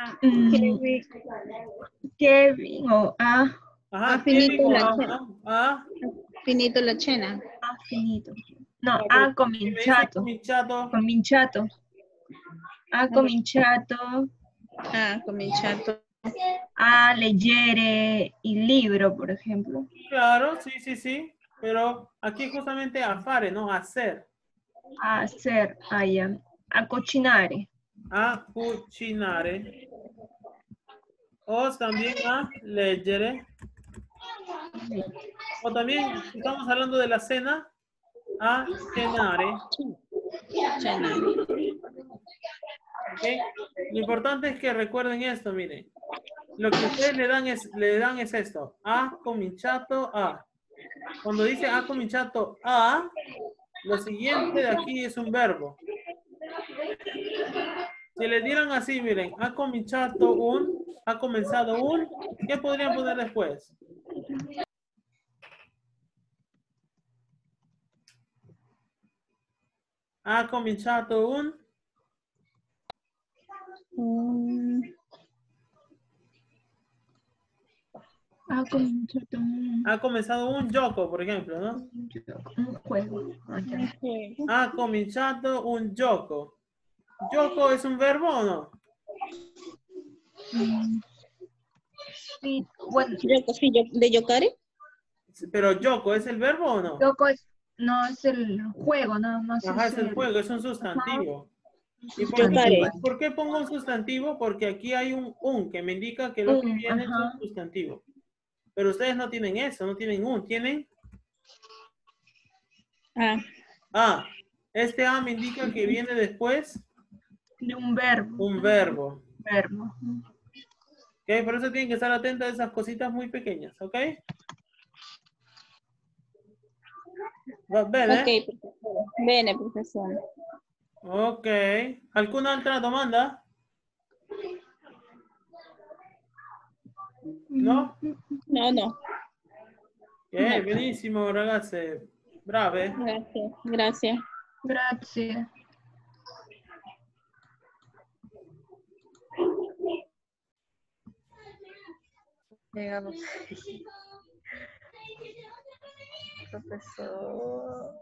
Kevin o A. Ajá, finito Kevin o la a, cena. ¿no? A. Finito la cena. A finito. No, No, ha pero si me dice cominciato. cominciato, Cominciato. Ha cominciato Ah, cominciato. a leggere il libro, por ejemplo. claro, sí. Pero aquí justamente a fare, ¿no? A hacer. A hacer, a cocinare. A cucinare. O también a leggere. O también, si estamos hablando de la cena, a cenare. ¿Ok? Lo importante es que recuerden esto, miren. Lo que ustedes le dan es esto. Ha cominciato a. Cuando dice ha cominciato a, lo siguiente de aquí es un verbo. Si le dieran así, miren, ha comenzado un, ¿qué podrían poner después? Ha comenzado un. Ha comenzado un gioco, por ejemplo, ¿no? Un juego. Ha comenzado un gioco. ¿Gioco es un verbo o no? Sí, bueno. ¿De yocare? Pero gioco, ¿es el verbo o no? Loco no es el juego, no Ajá, es el juego, es un sustantivo. ¿Y por qué pongo un sustantivo? Porque aquí hay un que me indica que lo que viene es un sustantivo. Pero ustedes no tienen eso, no tienen un, ¿tienen? Ah, este A me indica que viene después de un verbo. Un verbo. Verbo. Ok, por eso tienen que estar atentos a esas cositas muy pequeñas, ¿ok? Va bene? Ok, professore. Bene, professore. Ok. ¿Alguna altra domanda? No? No. Ok, benissimo ragazze. Brave. Grazie. Grazie. Llegamos. Profesor.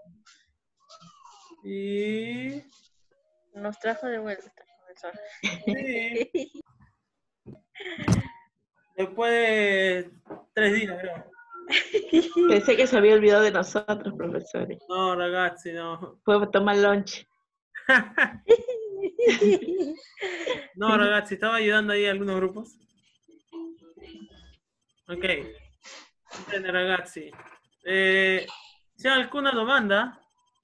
Y nos trajo de vuelta, profesor. Sí. Después de 3 días, creo. Pensé que se había olvidado de nosotros, profesores. No, ragazzi, no. Fue a tomar lunch. No, ragazzi, estaba ayudando ahí a algunos grupos. Ok. Bene, ragazzi. C'è alcuna domanda?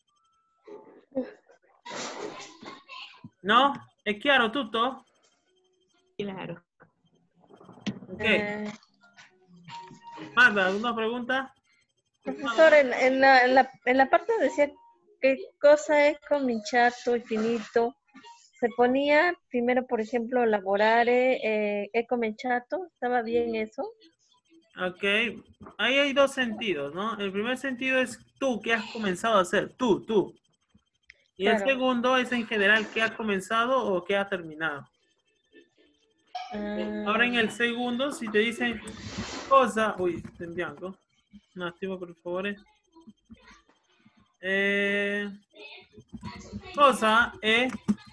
No? È chiaro tutto? Claro. Ok. Magda, ¿alguna pregunta? Profesor, en la parte donde decía qué cosa es cominciato y finito, se ponía primero, por ejemplo, lavorare, è cominciato, ¿estaba bien eso? Ok. Ahí hay dos sentidos, ¿no? El primer sentido es tú, ¿qué has comenzado a hacer? Tú. Y el Claro. segundo es en general, ¿qué ha comenzado o qué ha terminado? Ahora en el segundo, si te dicen cosa... Uy, está en bianco. Un attimo, per favore. Cosa è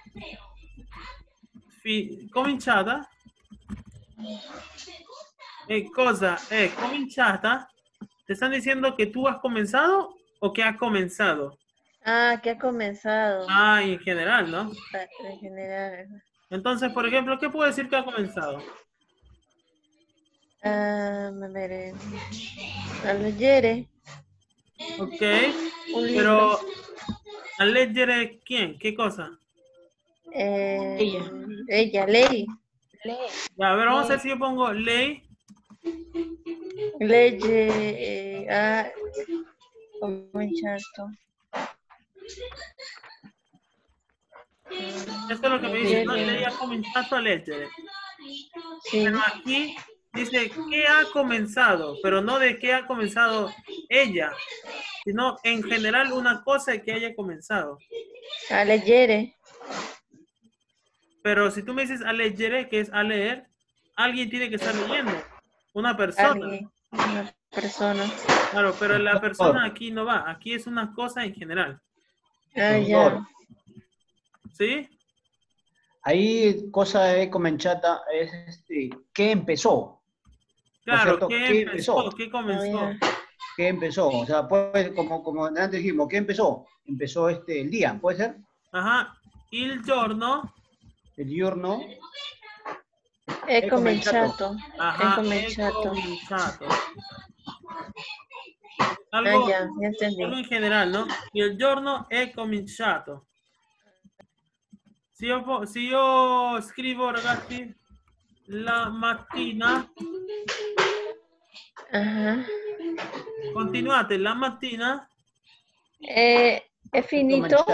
cominciata? Cosa è cominciata? ¿Te están diciendo que tú has comenzado o que ha comenzado? Ah, que ha comenzado. Ah, en general, ¿no? En general. Entonces, por ejemplo, ¿qué puedo decir que ha comenzado? A ver, a leggere. Ok. Un libro. Pero, ¿a leggere quién? ¿Qué cosa? Ella, lei. Ya, a ver, vamos a ver si yo pongo ley. Legge, cominciato. Esto es lo que me dice, ¿no? Lei ha cominciato a leggere. Sí. Pero aquí dice que ha comenzado, pero no de qué ha comenzado ella, sino en general una cosa que haya comenzado. A leggere. Pero si tú me dices a leggere, que es a leer, alguien tiene que estar leyendo. Una persona. Alguien, una persona. Claro, pero la persona aquí no va. Aquí es una cosa en general. Ah, ya. ¿Sí? Ahí cosa de comenchata es ¿qué empezó? Claro, ¿cierto? ¿qué empezó? ¿Qué comenzó? ¿Qué empezó? O sea, pues, como antes dijimos, ¿qué empezó? Empezó el día, ¿puede ser? Ajá. Il giorno. El giorno. È cominciato. Ajá, È cominciato. Algo, ya entendí. algo en general, ¿no? Il giorno è cominciato. Si io scrivo, ragazzi, la mattina. Ajá. Continuate, la mattina. È finito?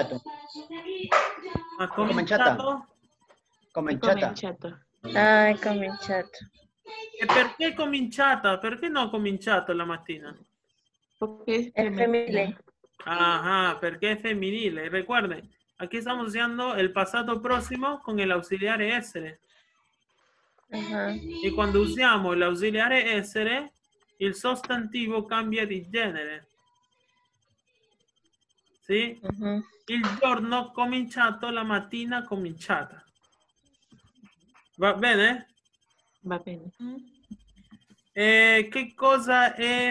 Ha cominciato. Cominciata. Ah, è cominciato. E perché cominciata? Perché no cominciato la mattina? Porque es femminile. Ajá, perché è femminile. Recuerden, aquí estamos usando el pasado próximo con el auxiliare essere. Ajá. E quando usiamo l'auxiliare essere, il sostantivo cambia di genere. Sì? Uh-huh. Il giorno cominciato, la mattina cominciata. Va bene? Va bene. Che cosa è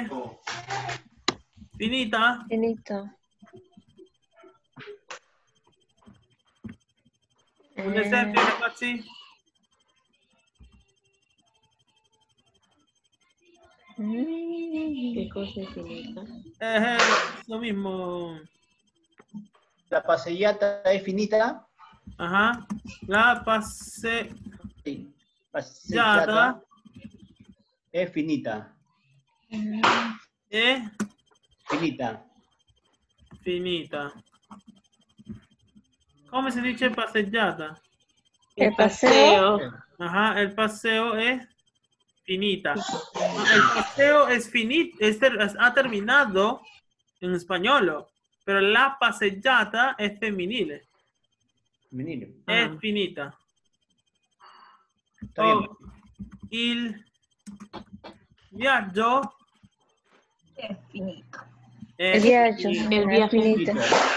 finita? Finito. Un esempio, ragazzi? ¿Qué cosa es finita? Lo mismo. La passeggiata è finita. Ajá. La passeggiata è finita. È finita. Come si dice passeggiata? El paseo. Ajá, el paseo es finita. El paseo es finito, ha terminado en español, pero la passeggiata es femminile. Es finita. Il viaggio è finito. El viaggio. El viaje finito.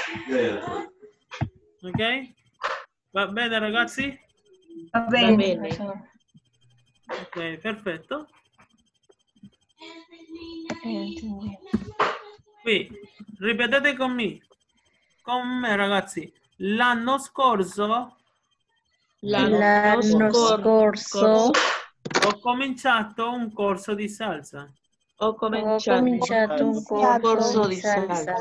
Ok? Va bene, ragazzi? Va Va bene. bene. Ok, perfetto. Qui, ripetete con me, ragazzi. L'anno scorso L'anno scorso ho cominciato un corso di salsa. Ho cominciato un corso di salsa.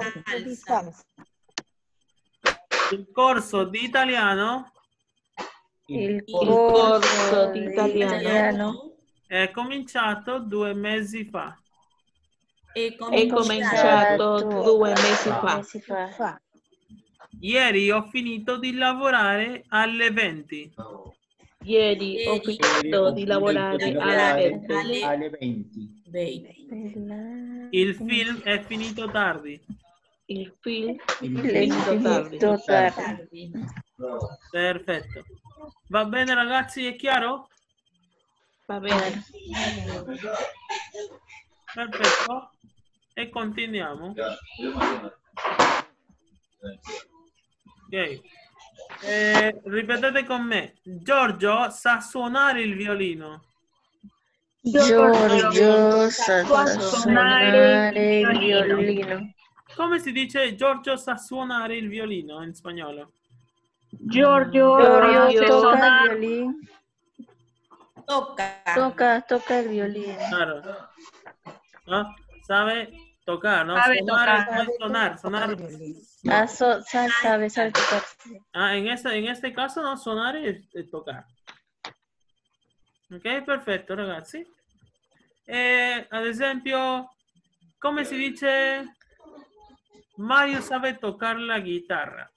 Il corso di italiano Il corso di italiano è cominciato 2 mesi fa. He è cominciato 2 mesi fa. Ieri ho finito di lavorare alle 20. Ieri ho finito di lavorare alle 20. Il film è finito tardi. Il film è finito tardi. Perfetto. Va bene ragazzi, è chiaro? Va bene. Perfetto. E continuiamo. Ok. Ripetete con me. Giorgio sa suonare il violino. Giorgio sa suonare il violino. Come si dice Giorgio sa suonare il violino in spagnolo? Giorgio toca il violino. Toca il violino. Claro. ¿No? Sabe tocar, ¿no? Sabe Sonar. Sabe tocar. En este caso no, suonare es tocar. Ok, perfetto ragazzi. Ad esempio, come si dice Mario sabe tocar la guitarra?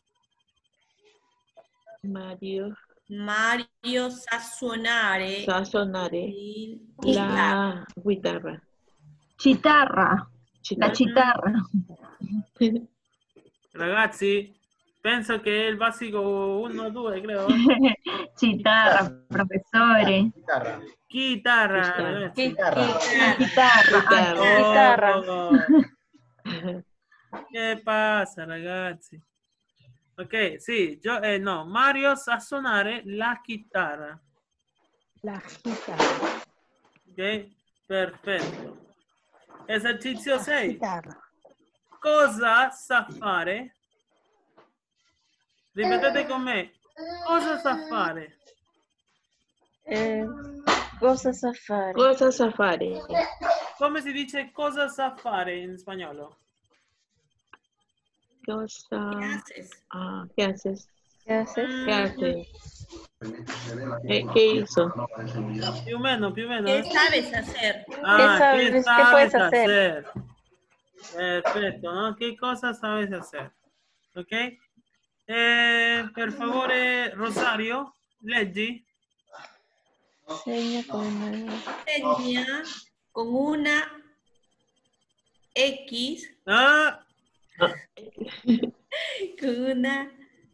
Mario sa suonare la chitarra. La chitarra. Ragazzi, penso che è il basico 1-2, credo. Chitarra, professore. Chitarra, ragazzi. Chitarra. Che passa, ragazzi? Ok, sì, no, Mario sa suonare la chitarra. La chitarra. Ok, perfetto. Esercizio 6. Chitarra. Cosa sa fare? Ripetate con me. Cosa sa fare? Cosa sa fare? Cosa sa fare? Come si dice cosa sa fare in spagnolo? Cosa... ¿Qué haces? ¿Qué haces? ¿Qué hizo? Più o meno. ¿Qué sabes hacer? ¿Qué ¿Qué puedes hacer? Perfetto, ¿no? ¿Qué cosa sabes hacer? Ok? Per favore, Rosario, leggi. Seña con una X. Con una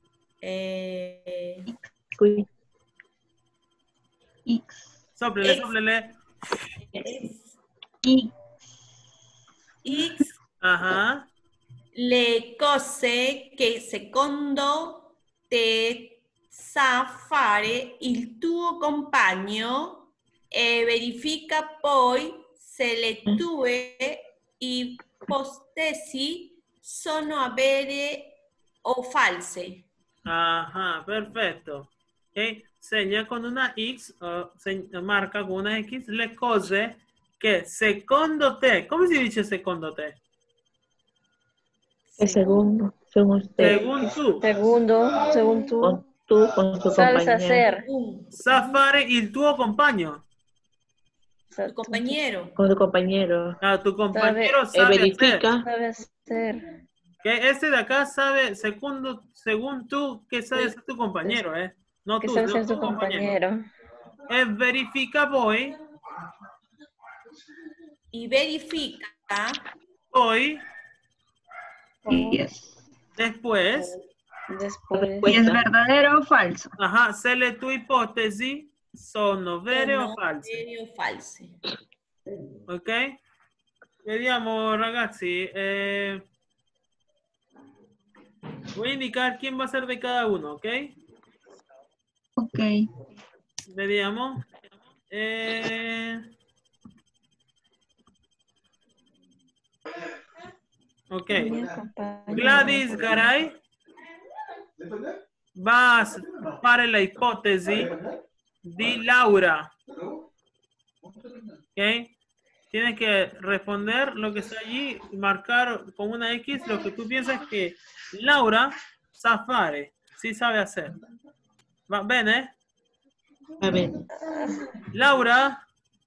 X. Sóplele. X. Ajá. Le cose che secondo te sa fare il tuo compagno e verifica poi se le tue ipotesi sono vere o false. Ajá, perfetto. Ok, segna con una X, marca con una X le cose che secondo te, come si dice secondo te? Según usted. Según tú. Con su Sabes compañía. hacer. Sa fare il tuo compagno. Tu compañero. Con tu compañero. Tu compañero sabe verifica. Sabe hacer. Que este de acá sabe, según tú, que sabe ser tu compañero, No Que tú, sabe no ser tu tu compañero. compañero. Verifica poi. Y verifica. Poi. Yes. Después. ¿Y es verdadero o falso? Ajá, se le tue ipotesi sono vere o false. Vere o false. Ok? Vediamo ragazzi. Voy a indicar quién va a ser de cada uno, ¿ok? Ok. Vediamo. Ok. Mi compañero. Gladys Garay va a fare la ipotesi di Laura. Ok. Tienes que responder lo que está allí y marcar con una X lo que tú piensas que Laura sa fare, sí sabe hacer. Va bene? Va bene. Laura.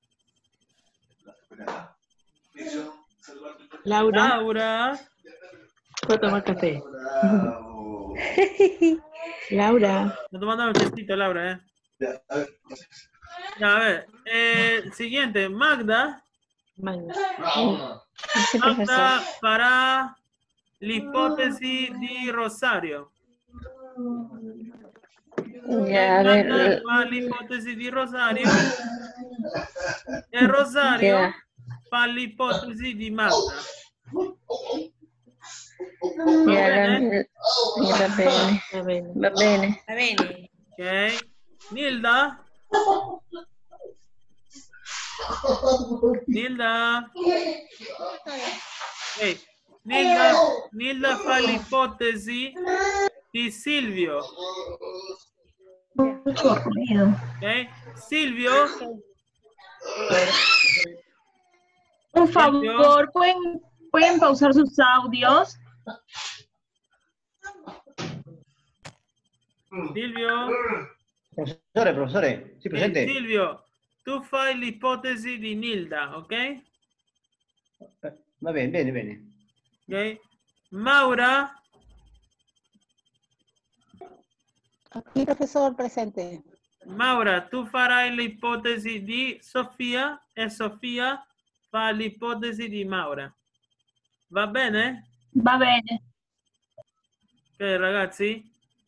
Laura, Laura. voy a tomar café. Laura. Me tomando el tecito, Laura, Ya, a ver. Siguiente, Magda. Magda. Sí, profesor. Magda para l'ipotesi di Rosario. Ya, a Magda ver. fa l'ipotesi di Rosario. E Rosario Ya. fa l'ipotesi di Magda. Ya, bene? va bene. Va bene. Va bene. Va bene. Ok. Nilda. Nilda. Hey. Nilda fa l'ipotesi di Silvio. Mucho ruido. Ok. Silvio. Un favor, ¿pueden pausar sus audios? Silvio. Profesores, sí, presente. Silvio, tu fai l'ipotesi di Nilda, ok? Va bene, bene. Ok. Maura. Aquí, profesor, presente. Maura, tu farai l'ipotesi di Sofia e Sofia fa l'ipotesi di Maura. Va bene? Va bene. Ok, ragazzi.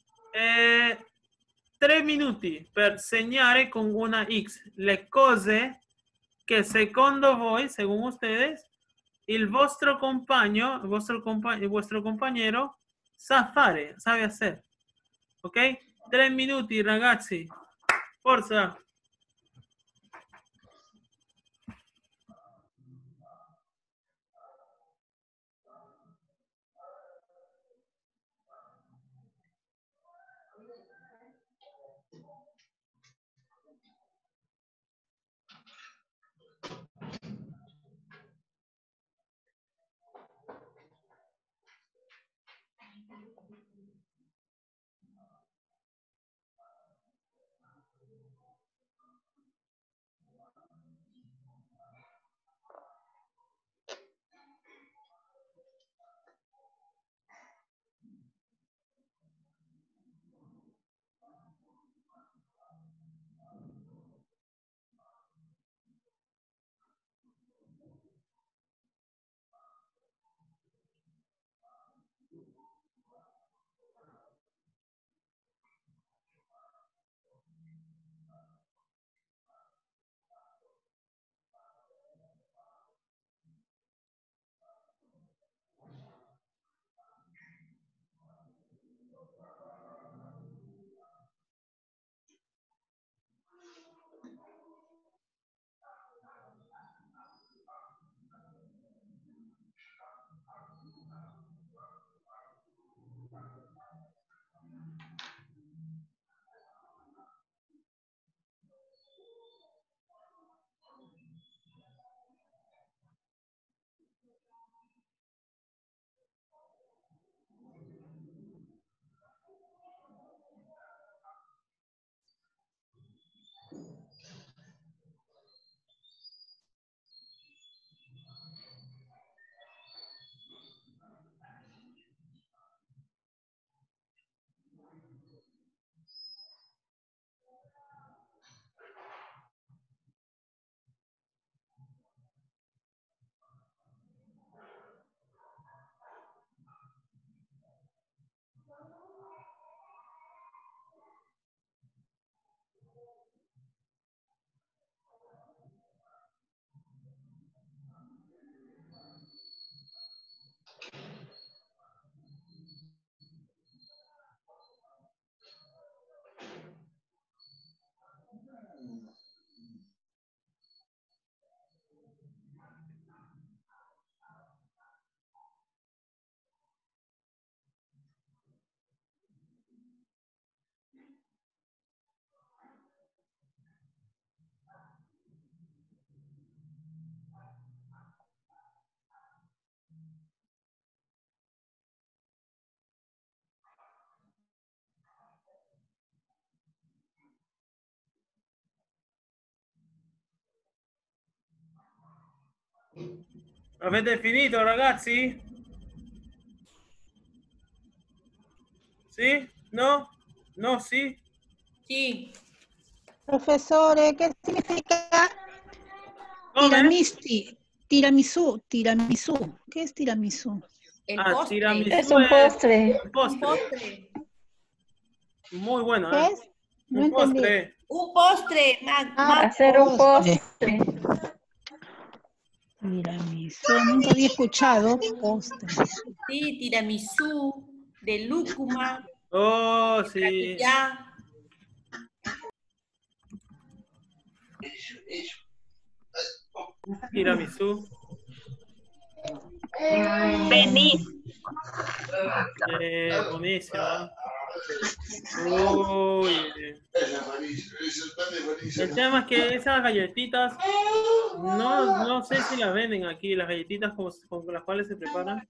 3 minuti per segnare con una X le cose che secondo voi, según ustedes, il vostro compagno, il vostro compañero sa fare, sabe hacer. Ok? 3 minuti, ragazzi. Forza. Avete finito, ragazzi? Sì? No? No, sì? Sí. Profesore, ¿qué significa Come? tiramisú? Tiramisú. ¿Qué es tiramisú? El postre. Tiramisú Es un postre. un postre. Un postre. Muy bueno, ¿Qué es? No un entendí. postre. Un postre. Hacer un postre. Tiramisú. Nunca había escuchado postre. Sí, tiramisú, de lúcuma, Oh, sí. ya. Tiramisú. Buenísimo. Uy. El tema es que esas galletitas, no sé si las venden aquí, las galletitas con las cuales se preparan.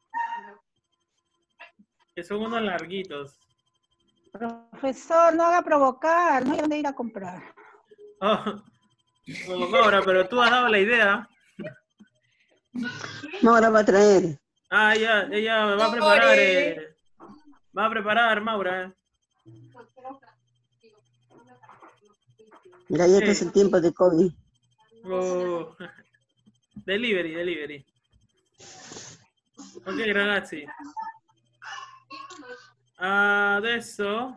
Que son unos larguitos. Profesor, no haga provocar. No hay dónde ir a comprar. Oh, como Maura, pero tú has dado la idea. Maura va a traer. Ah, ella me va a preparar. Va a preparar, Maura. Mira, ya este es el tiempo de COVID. Oh. Delivery. Ok, ragazzi. Adesso.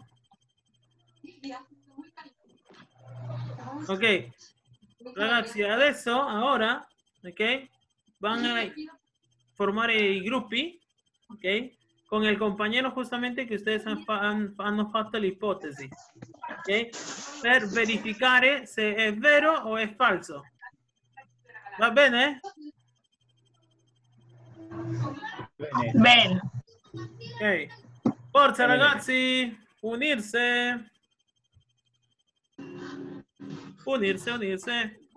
Ok. Ragazzi, adesso, ora, ok? Van a formar i gruppi, ok? Con el compañero justamente que ustedes hanno fatto l'ipotesi, ok? Per verificare se è vero o è falso. Va bene? Bene. Ok. Forza ragazzi, unirse. Unirse.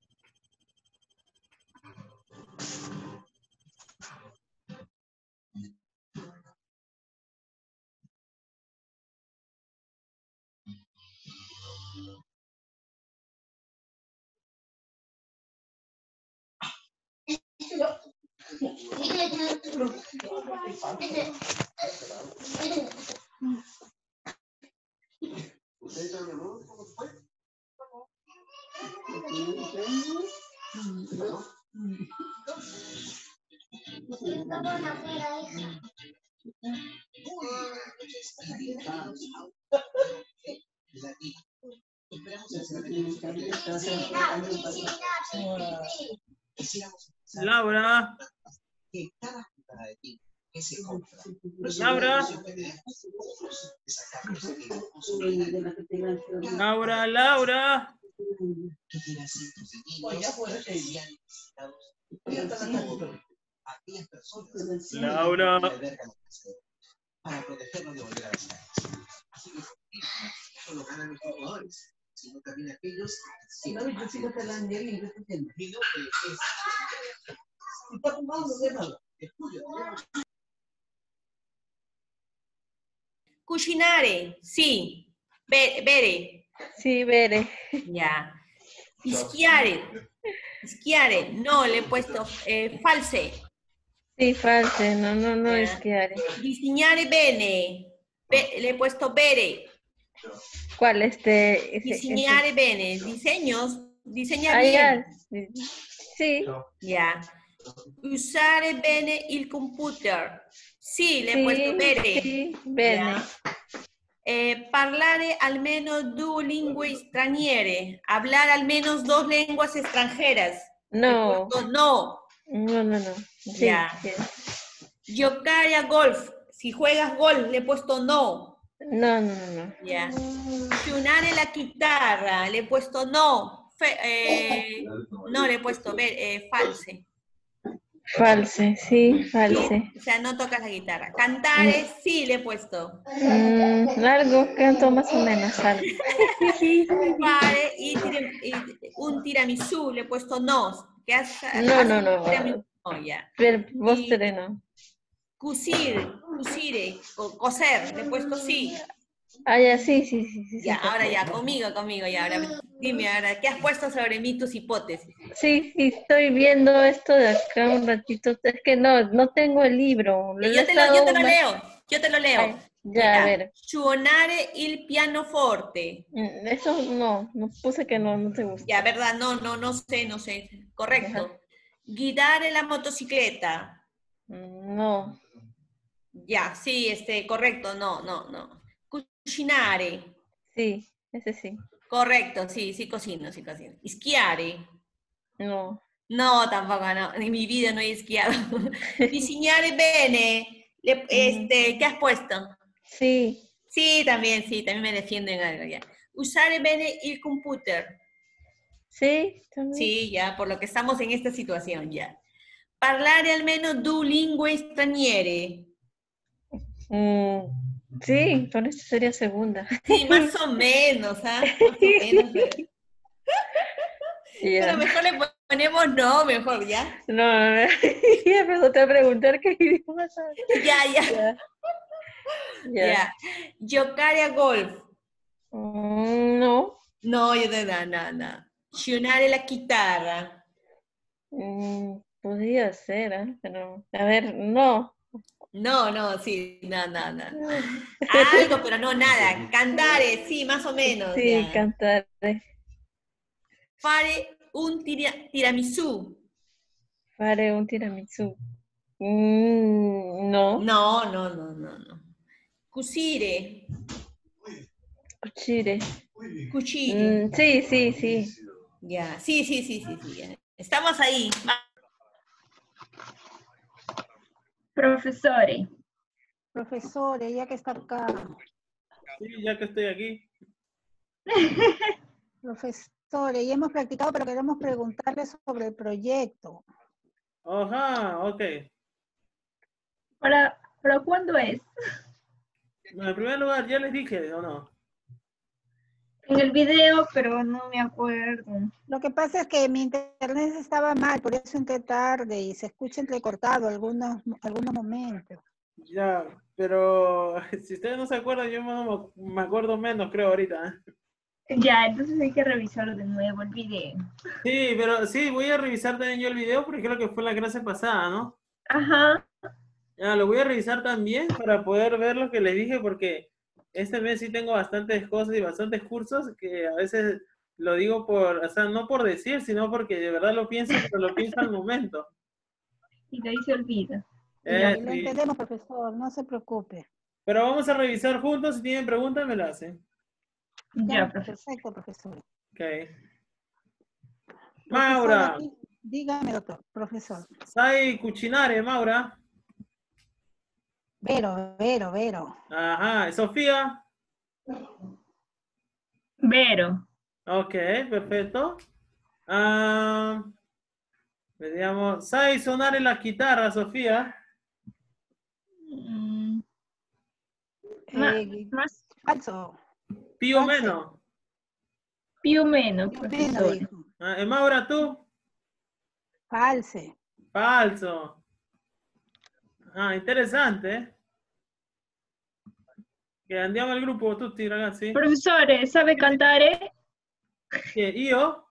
Laura. Laura. Laura. Para protegernos de volver a las calles. Así que solo ganan los jugadores, sino también aquellos que Cucinare, sì. Bere. Sí, bere. Ya. Schiare, no, le he puesto false. Sí, false, no schiare. Disegnare bene, le he puesto bere. ¿Cuál? Disegnare bene, diseña Ah, bien. ya. Sí. Ya. Usare bene il computer. Sì, le he puesto bere. Sí, bene. Parlare almeno 2 lingue straniere. Hablar al menos 2 lenguas extranjeras. No. No. No. Sí, Ya. sí. Giocare a golf. Si juegas golf, le he puesto no. No. Ya. Suonare la chitarra, le he puesto no. No, le he puesto false. False, sí, false. O sea, no tocas la guitarra. Cantare, sí, le he puesto. Largo, canto más o menos algo. Fare y un tiramisù, le he puesto no. No. No, ya. Pero postre no. Cusire, o coser, le he puesto sí. Ah, ya, sí. Ya, se ahora ya, acuerda. conmigo, ya, ahora. Dime ahora, ¿qué has puesto sobre mí tus hipótesis? Sí, estoy viendo esto de acá un ratito. Es que no tengo el libro. Lo he Yo te lo estado leo, yo te lo leo. Ay, ya, a ver. Suonare il pianoforte. Eso no puse que no te gusta. Ya, verdad, no sé. Correcto. Guidare la motocicleta. No. Ya, sí, correcto, no. Cucinare. Sí, ese sí. Correcto, sí cocino. Schiare. No. No, tampoco, no. En mi vida no he esquiado. Diseñare bene. ¿Qué has puesto? Sí. Sí, también me defiendo en algo ya. Usare bene il computer. Sí, también. Sí, ya, por lo que estamos en esta situación, ya. Parlare almeno 2 lingue straniere. Sí, por eso sería segunda. Sí, más o menos, ¿ah? Más o menos. Pero mejor le ponemos no, mejor, ¿ya? No, ya empezó a preguntar qué idioma sabes. Ya. Giocare a golf. No. No, yo no. Suonare la chitarra. Podría ser, ¿eh? Pero, a ver, no. No, sí, no. Algo, pero no nada. Cantare, sí, más o menos. Sí, ya. cantare. Fare un tiramisù. Fare un tiramisù. No. No. Cucire. Cucire. Cucire. Sí. Ya, sí. Ya. Estamos ahí. Profesores. Profesores, ya que está acá. Sí, ya que estoy aquí. Profesores, ya hemos practicado, pero queremos preguntarles sobre el proyecto. Ajá, ok. ¿Para cuándo es? En primer lugar, ya les dije, ¿o no? En el video, pero no me acuerdo. Lo que pasa es que mi internet estaba mal, por eso entré tarde y se escucha entrecortado algunos momentos. Ya, pero si ustedes no se acuerdan, yo me acuerdo menos, creo, ahorita. Ya, entonces hay que revisar de nuevo el video. Sí, pero sí, voy a revisar también yo el video porque creo que fue la clase pasada, ¿no? Ajá. Ya, lo voy a revisar también para poder ver lo que les dije porque este mes sí tengo bastantes cosas y bastantes cursos que a veces lo digo o sea, no por decir, sino porque de verdad lo pienso, pero lo pienso al momento. Y de ahí se olvida. Lo Sí. entendemos, profesor, no se preocupe. Pero vamos a revisar juntos, si tienen preguntas me las hacen. Ya, profesor. Perfecto, profesor. Ok. Maura. Profesor, dígame, doctor, profesor. Sai cucinare, Maura. Vero. Ajá, Sofía. Vero. Ok, perfecto. Vediamo. Sai suonare la chitarra, Sofía? Más falso. Più o meno. Più o meno, profesor. E Maura, tu? Falso. Ah, interessante. Che andiamo al gruppo tutti, ragazzi? Profesore, sabe cantare? Io?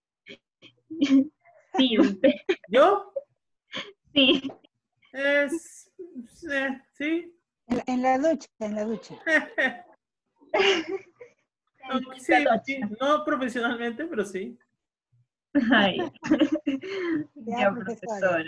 Sì, usted. ¿Yo? Sí. Sí. En la ducha. Sí, no profesionalmente, pero sí. Ay. Ya, profesor.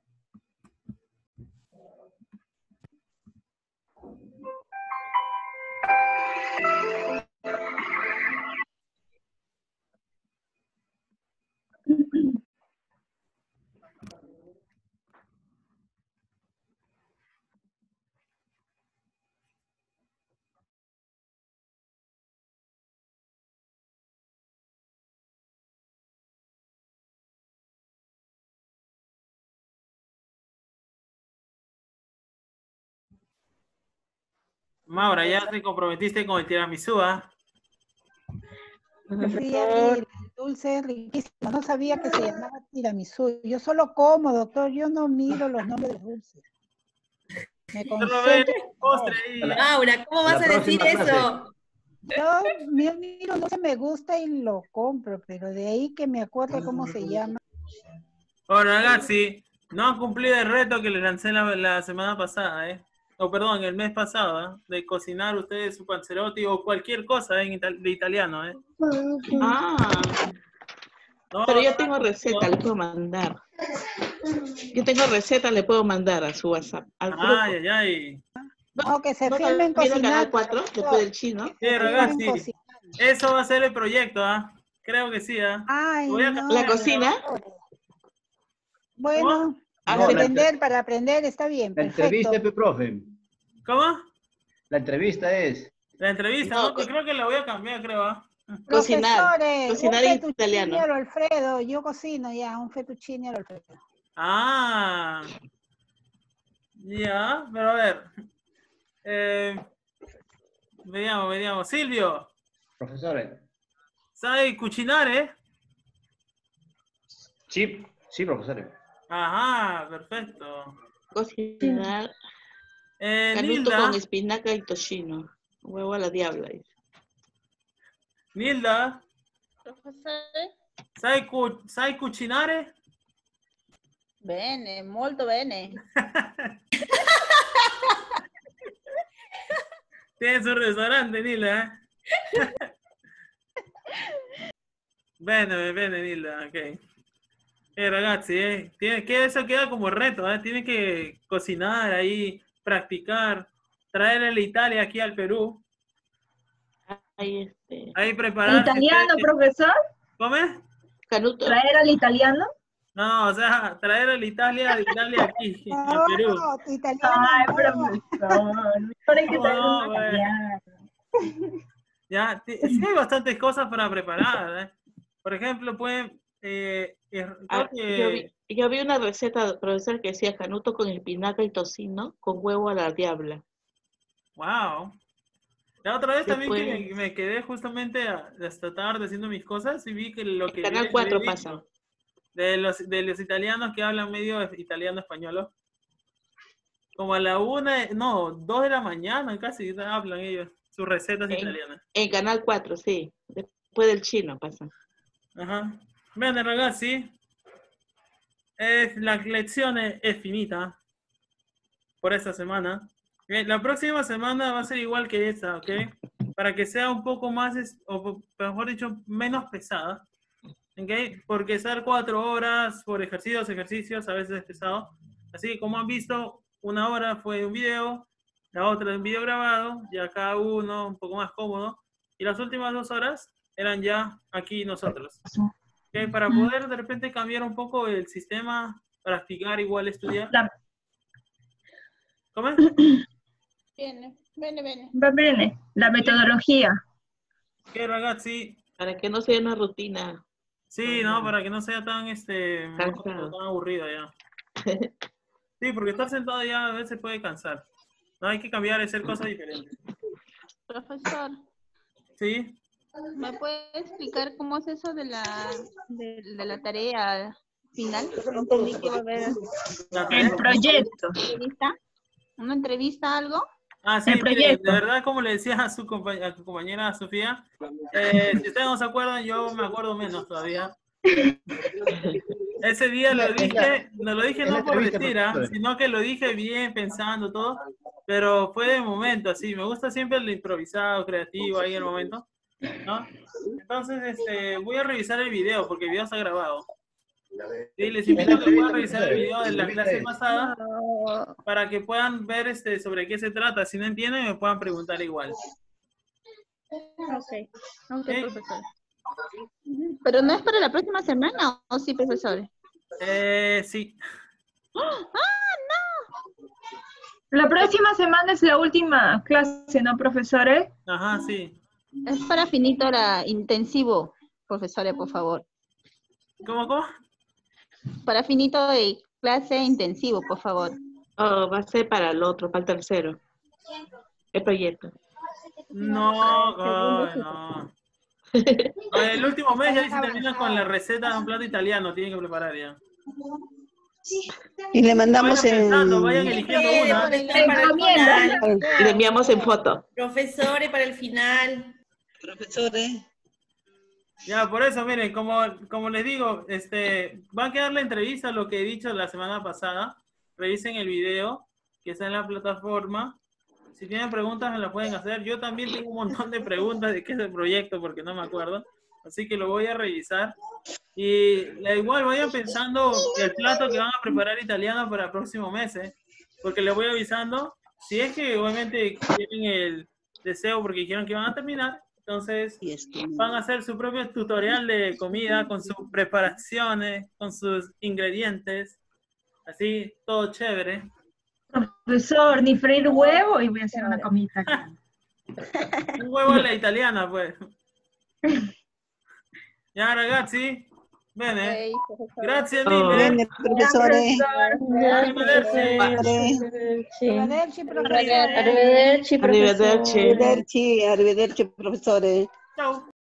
Maura, ya te comprometiste con el tiramisú, ¿ah? Sí, el dulce es riquísimo. No sabía que se llamaba tiramisú. Yo solo como, doctor. Yo no miro los nombres de los dulces. Me Pero ve, concentro. postre ahí. Laura, ¿cómo vas a decir eso? Yo miro, no se me gusta y lo compro, pero de ahí que me acuerdo cómo se llama. Ahora, ragazzi, no han cumplido el reto que les lancé la semana pasada, O perdón, el mes pasado, de cocinar ustedes su panzerotti o cualquier cosa de italiano, Ah, No, pero yo tengo receta, le puedo mandar. Yo tengo receta, le puedo mandar a su WhatsApp. Al grupo. Ay, ay, ay. No, que se ¿No filmen vieron Canal cocinar. 4 después del chino? Sí, ragazzi, eso va a ser el proyecto, Creo que sí, Ay, Voy a no. cambiar, ¿La cocina? Bueno, No, para aprender está bien, La perfecto. entrevista, profe. ¿Cómo? La entrevista es. La entrevista, No, ¿no? Pues creo que la voy a cambiar, creo. Profesores, cocinar un en fettuccine italiano. al Alfredo, yo cocino ya, un fettuccine al Alfredo. Ah, ya, pero a ver. Vediamo. Silvio, Profesores. ¿sabe cocinar, Sí, sí, profesores. Ajá, perfecto. Cocinar. Canuto Nilda, con espinaca y tocino. Huevo a la diabla. Nilda, ¿sabe cucinare? Bene, molto bene. Tiene su restaurante, Nilda, Bene, Nilda, ok. Ragazzi, eso queda como reto, Tiene que cocinar ahí, practicar, traer el Italia aquí al Perú. Ahí preparar. ¿Italiano, profesor? ¿Cómo es? Canuto. ¿Traer al italiano? No, o sea, traer el Italia aquí, al Perú. Ay, profesor. Mejor hay que traer No, un bueno. italiano. Ya, sí hay bastantes cosas para preparar, Por ejemplo, pueden... creo que... Yo vi una receta, profesor, que decía canuto con espinaca y tocino con huevo a la diabla. Wow. La otra vez también Después- que me quedé justamente hasta tarde haciendo mis cosas y vi que lo que Canal les 4 había pasa. dicho de los italianos que hablan medio italiano español. Como a la 2 de la mañana casi hablan ellos, sus recetas italianas. En Canal 4, sí. Después del chino pasa. Ajá. Bene ragazzi, la lección es finita por esta semana. La próxima semana va a ser igual que esta, ¿ok? Para que sea un poco más, o mejor dicho, menos pesada. ¿Ok? Porque estar 4 horas por ejercicios a veces es pesado. Así que como han visto, 1 hora fue un video, la otra un video grabado, ya cada uno un poco más cómodo. Y las últimas 2 horas eran ya aquí nosotros. ¿Ok? Para poder de repente cambiar un poco el sistema, practicar igual estudiar. ¿Cómo es? Bene. Va bene, la metodología. ¿Qué, ragazzi? Para que no sea una rutina. Sí, no, para que no sea tan, Cansado. tan aburrido ya. Sí, porque estar sentado ya a veces puede cansar. No, hay que cambiar y hacer cosas diferentes. Profesor, ¿Sí? ¿me puede explicar cómo es eso de la tarea final? Entendí que va a haber El proyecto. ¿Una entrevista, algo? Ah, sí, El mire, proyecto. de verdad, como le decía a su compañera Sofía, si ustedes no se acuerdan, yo me acuerdo menos todavía. Ese día no lo dije no por decir, sino que lo dije bien, pensando todo, pero fue de momento, así. Me gusta siempre el improvisado, creativo, ahí en el momento, ¿no? Entonces, voy a revisar el video, porque el video está grabado. Sí, les invito a que puedan revisar el video de la clase pasada para que puedan ver sobre qué se trata. Si no entienden, me puedan preguntar igual. Ok, profesor. ¿Pero no es para la próxima semana o sí, profesor? Sí. La próxima semana es la última clase, ¿no, profesores? Ajá, sí. Es para finito la intensivo, profesores, por favor. ¿Cómo? Para finito de clase intensivo, por favor. Oh, va a ser para el otro, para el tercero. El proyecto. No. El último mes ya se termina con la receta de un plato italiano, tienen que preparar ya. Y le mandamos Vayan pensando, en... vayan eligiendo una. Para el final. Y le enviamos en foto. Profesores, para el final. Profesores. Ya, por eso, miren, como les digo, va a quedar la entrevista, lo que he dicho la semana pasada. Revisen el video que está en la plataforma. Si tienen preguntas, me las pueden hacer. Yo también tengo un montón de preguntas de qué es el proyecto, porque no me acuerdo. Así que lo voy a revisar. Y igual vayan pensando el plato que van a preparar italiano para el próximo mes, porque les voy avisando. Si es que obviamente tienen el deseo porque dijeron que iban a terminar, entonces van a hacer su propio tutorial de comida con sus preparaciones, con sus ingredientes. Así, todo chévere. Profesor, ni freír huevo y voy a hacer una comida italiana. Un huevo a la italiana, pues. Ya, ragazzi. Bene. Grazie mille. Bene, professore. Arrivederci. Arrivederci, professore. Arrivederci, professore. Arrivederci, arrivederci, professore. Ciao.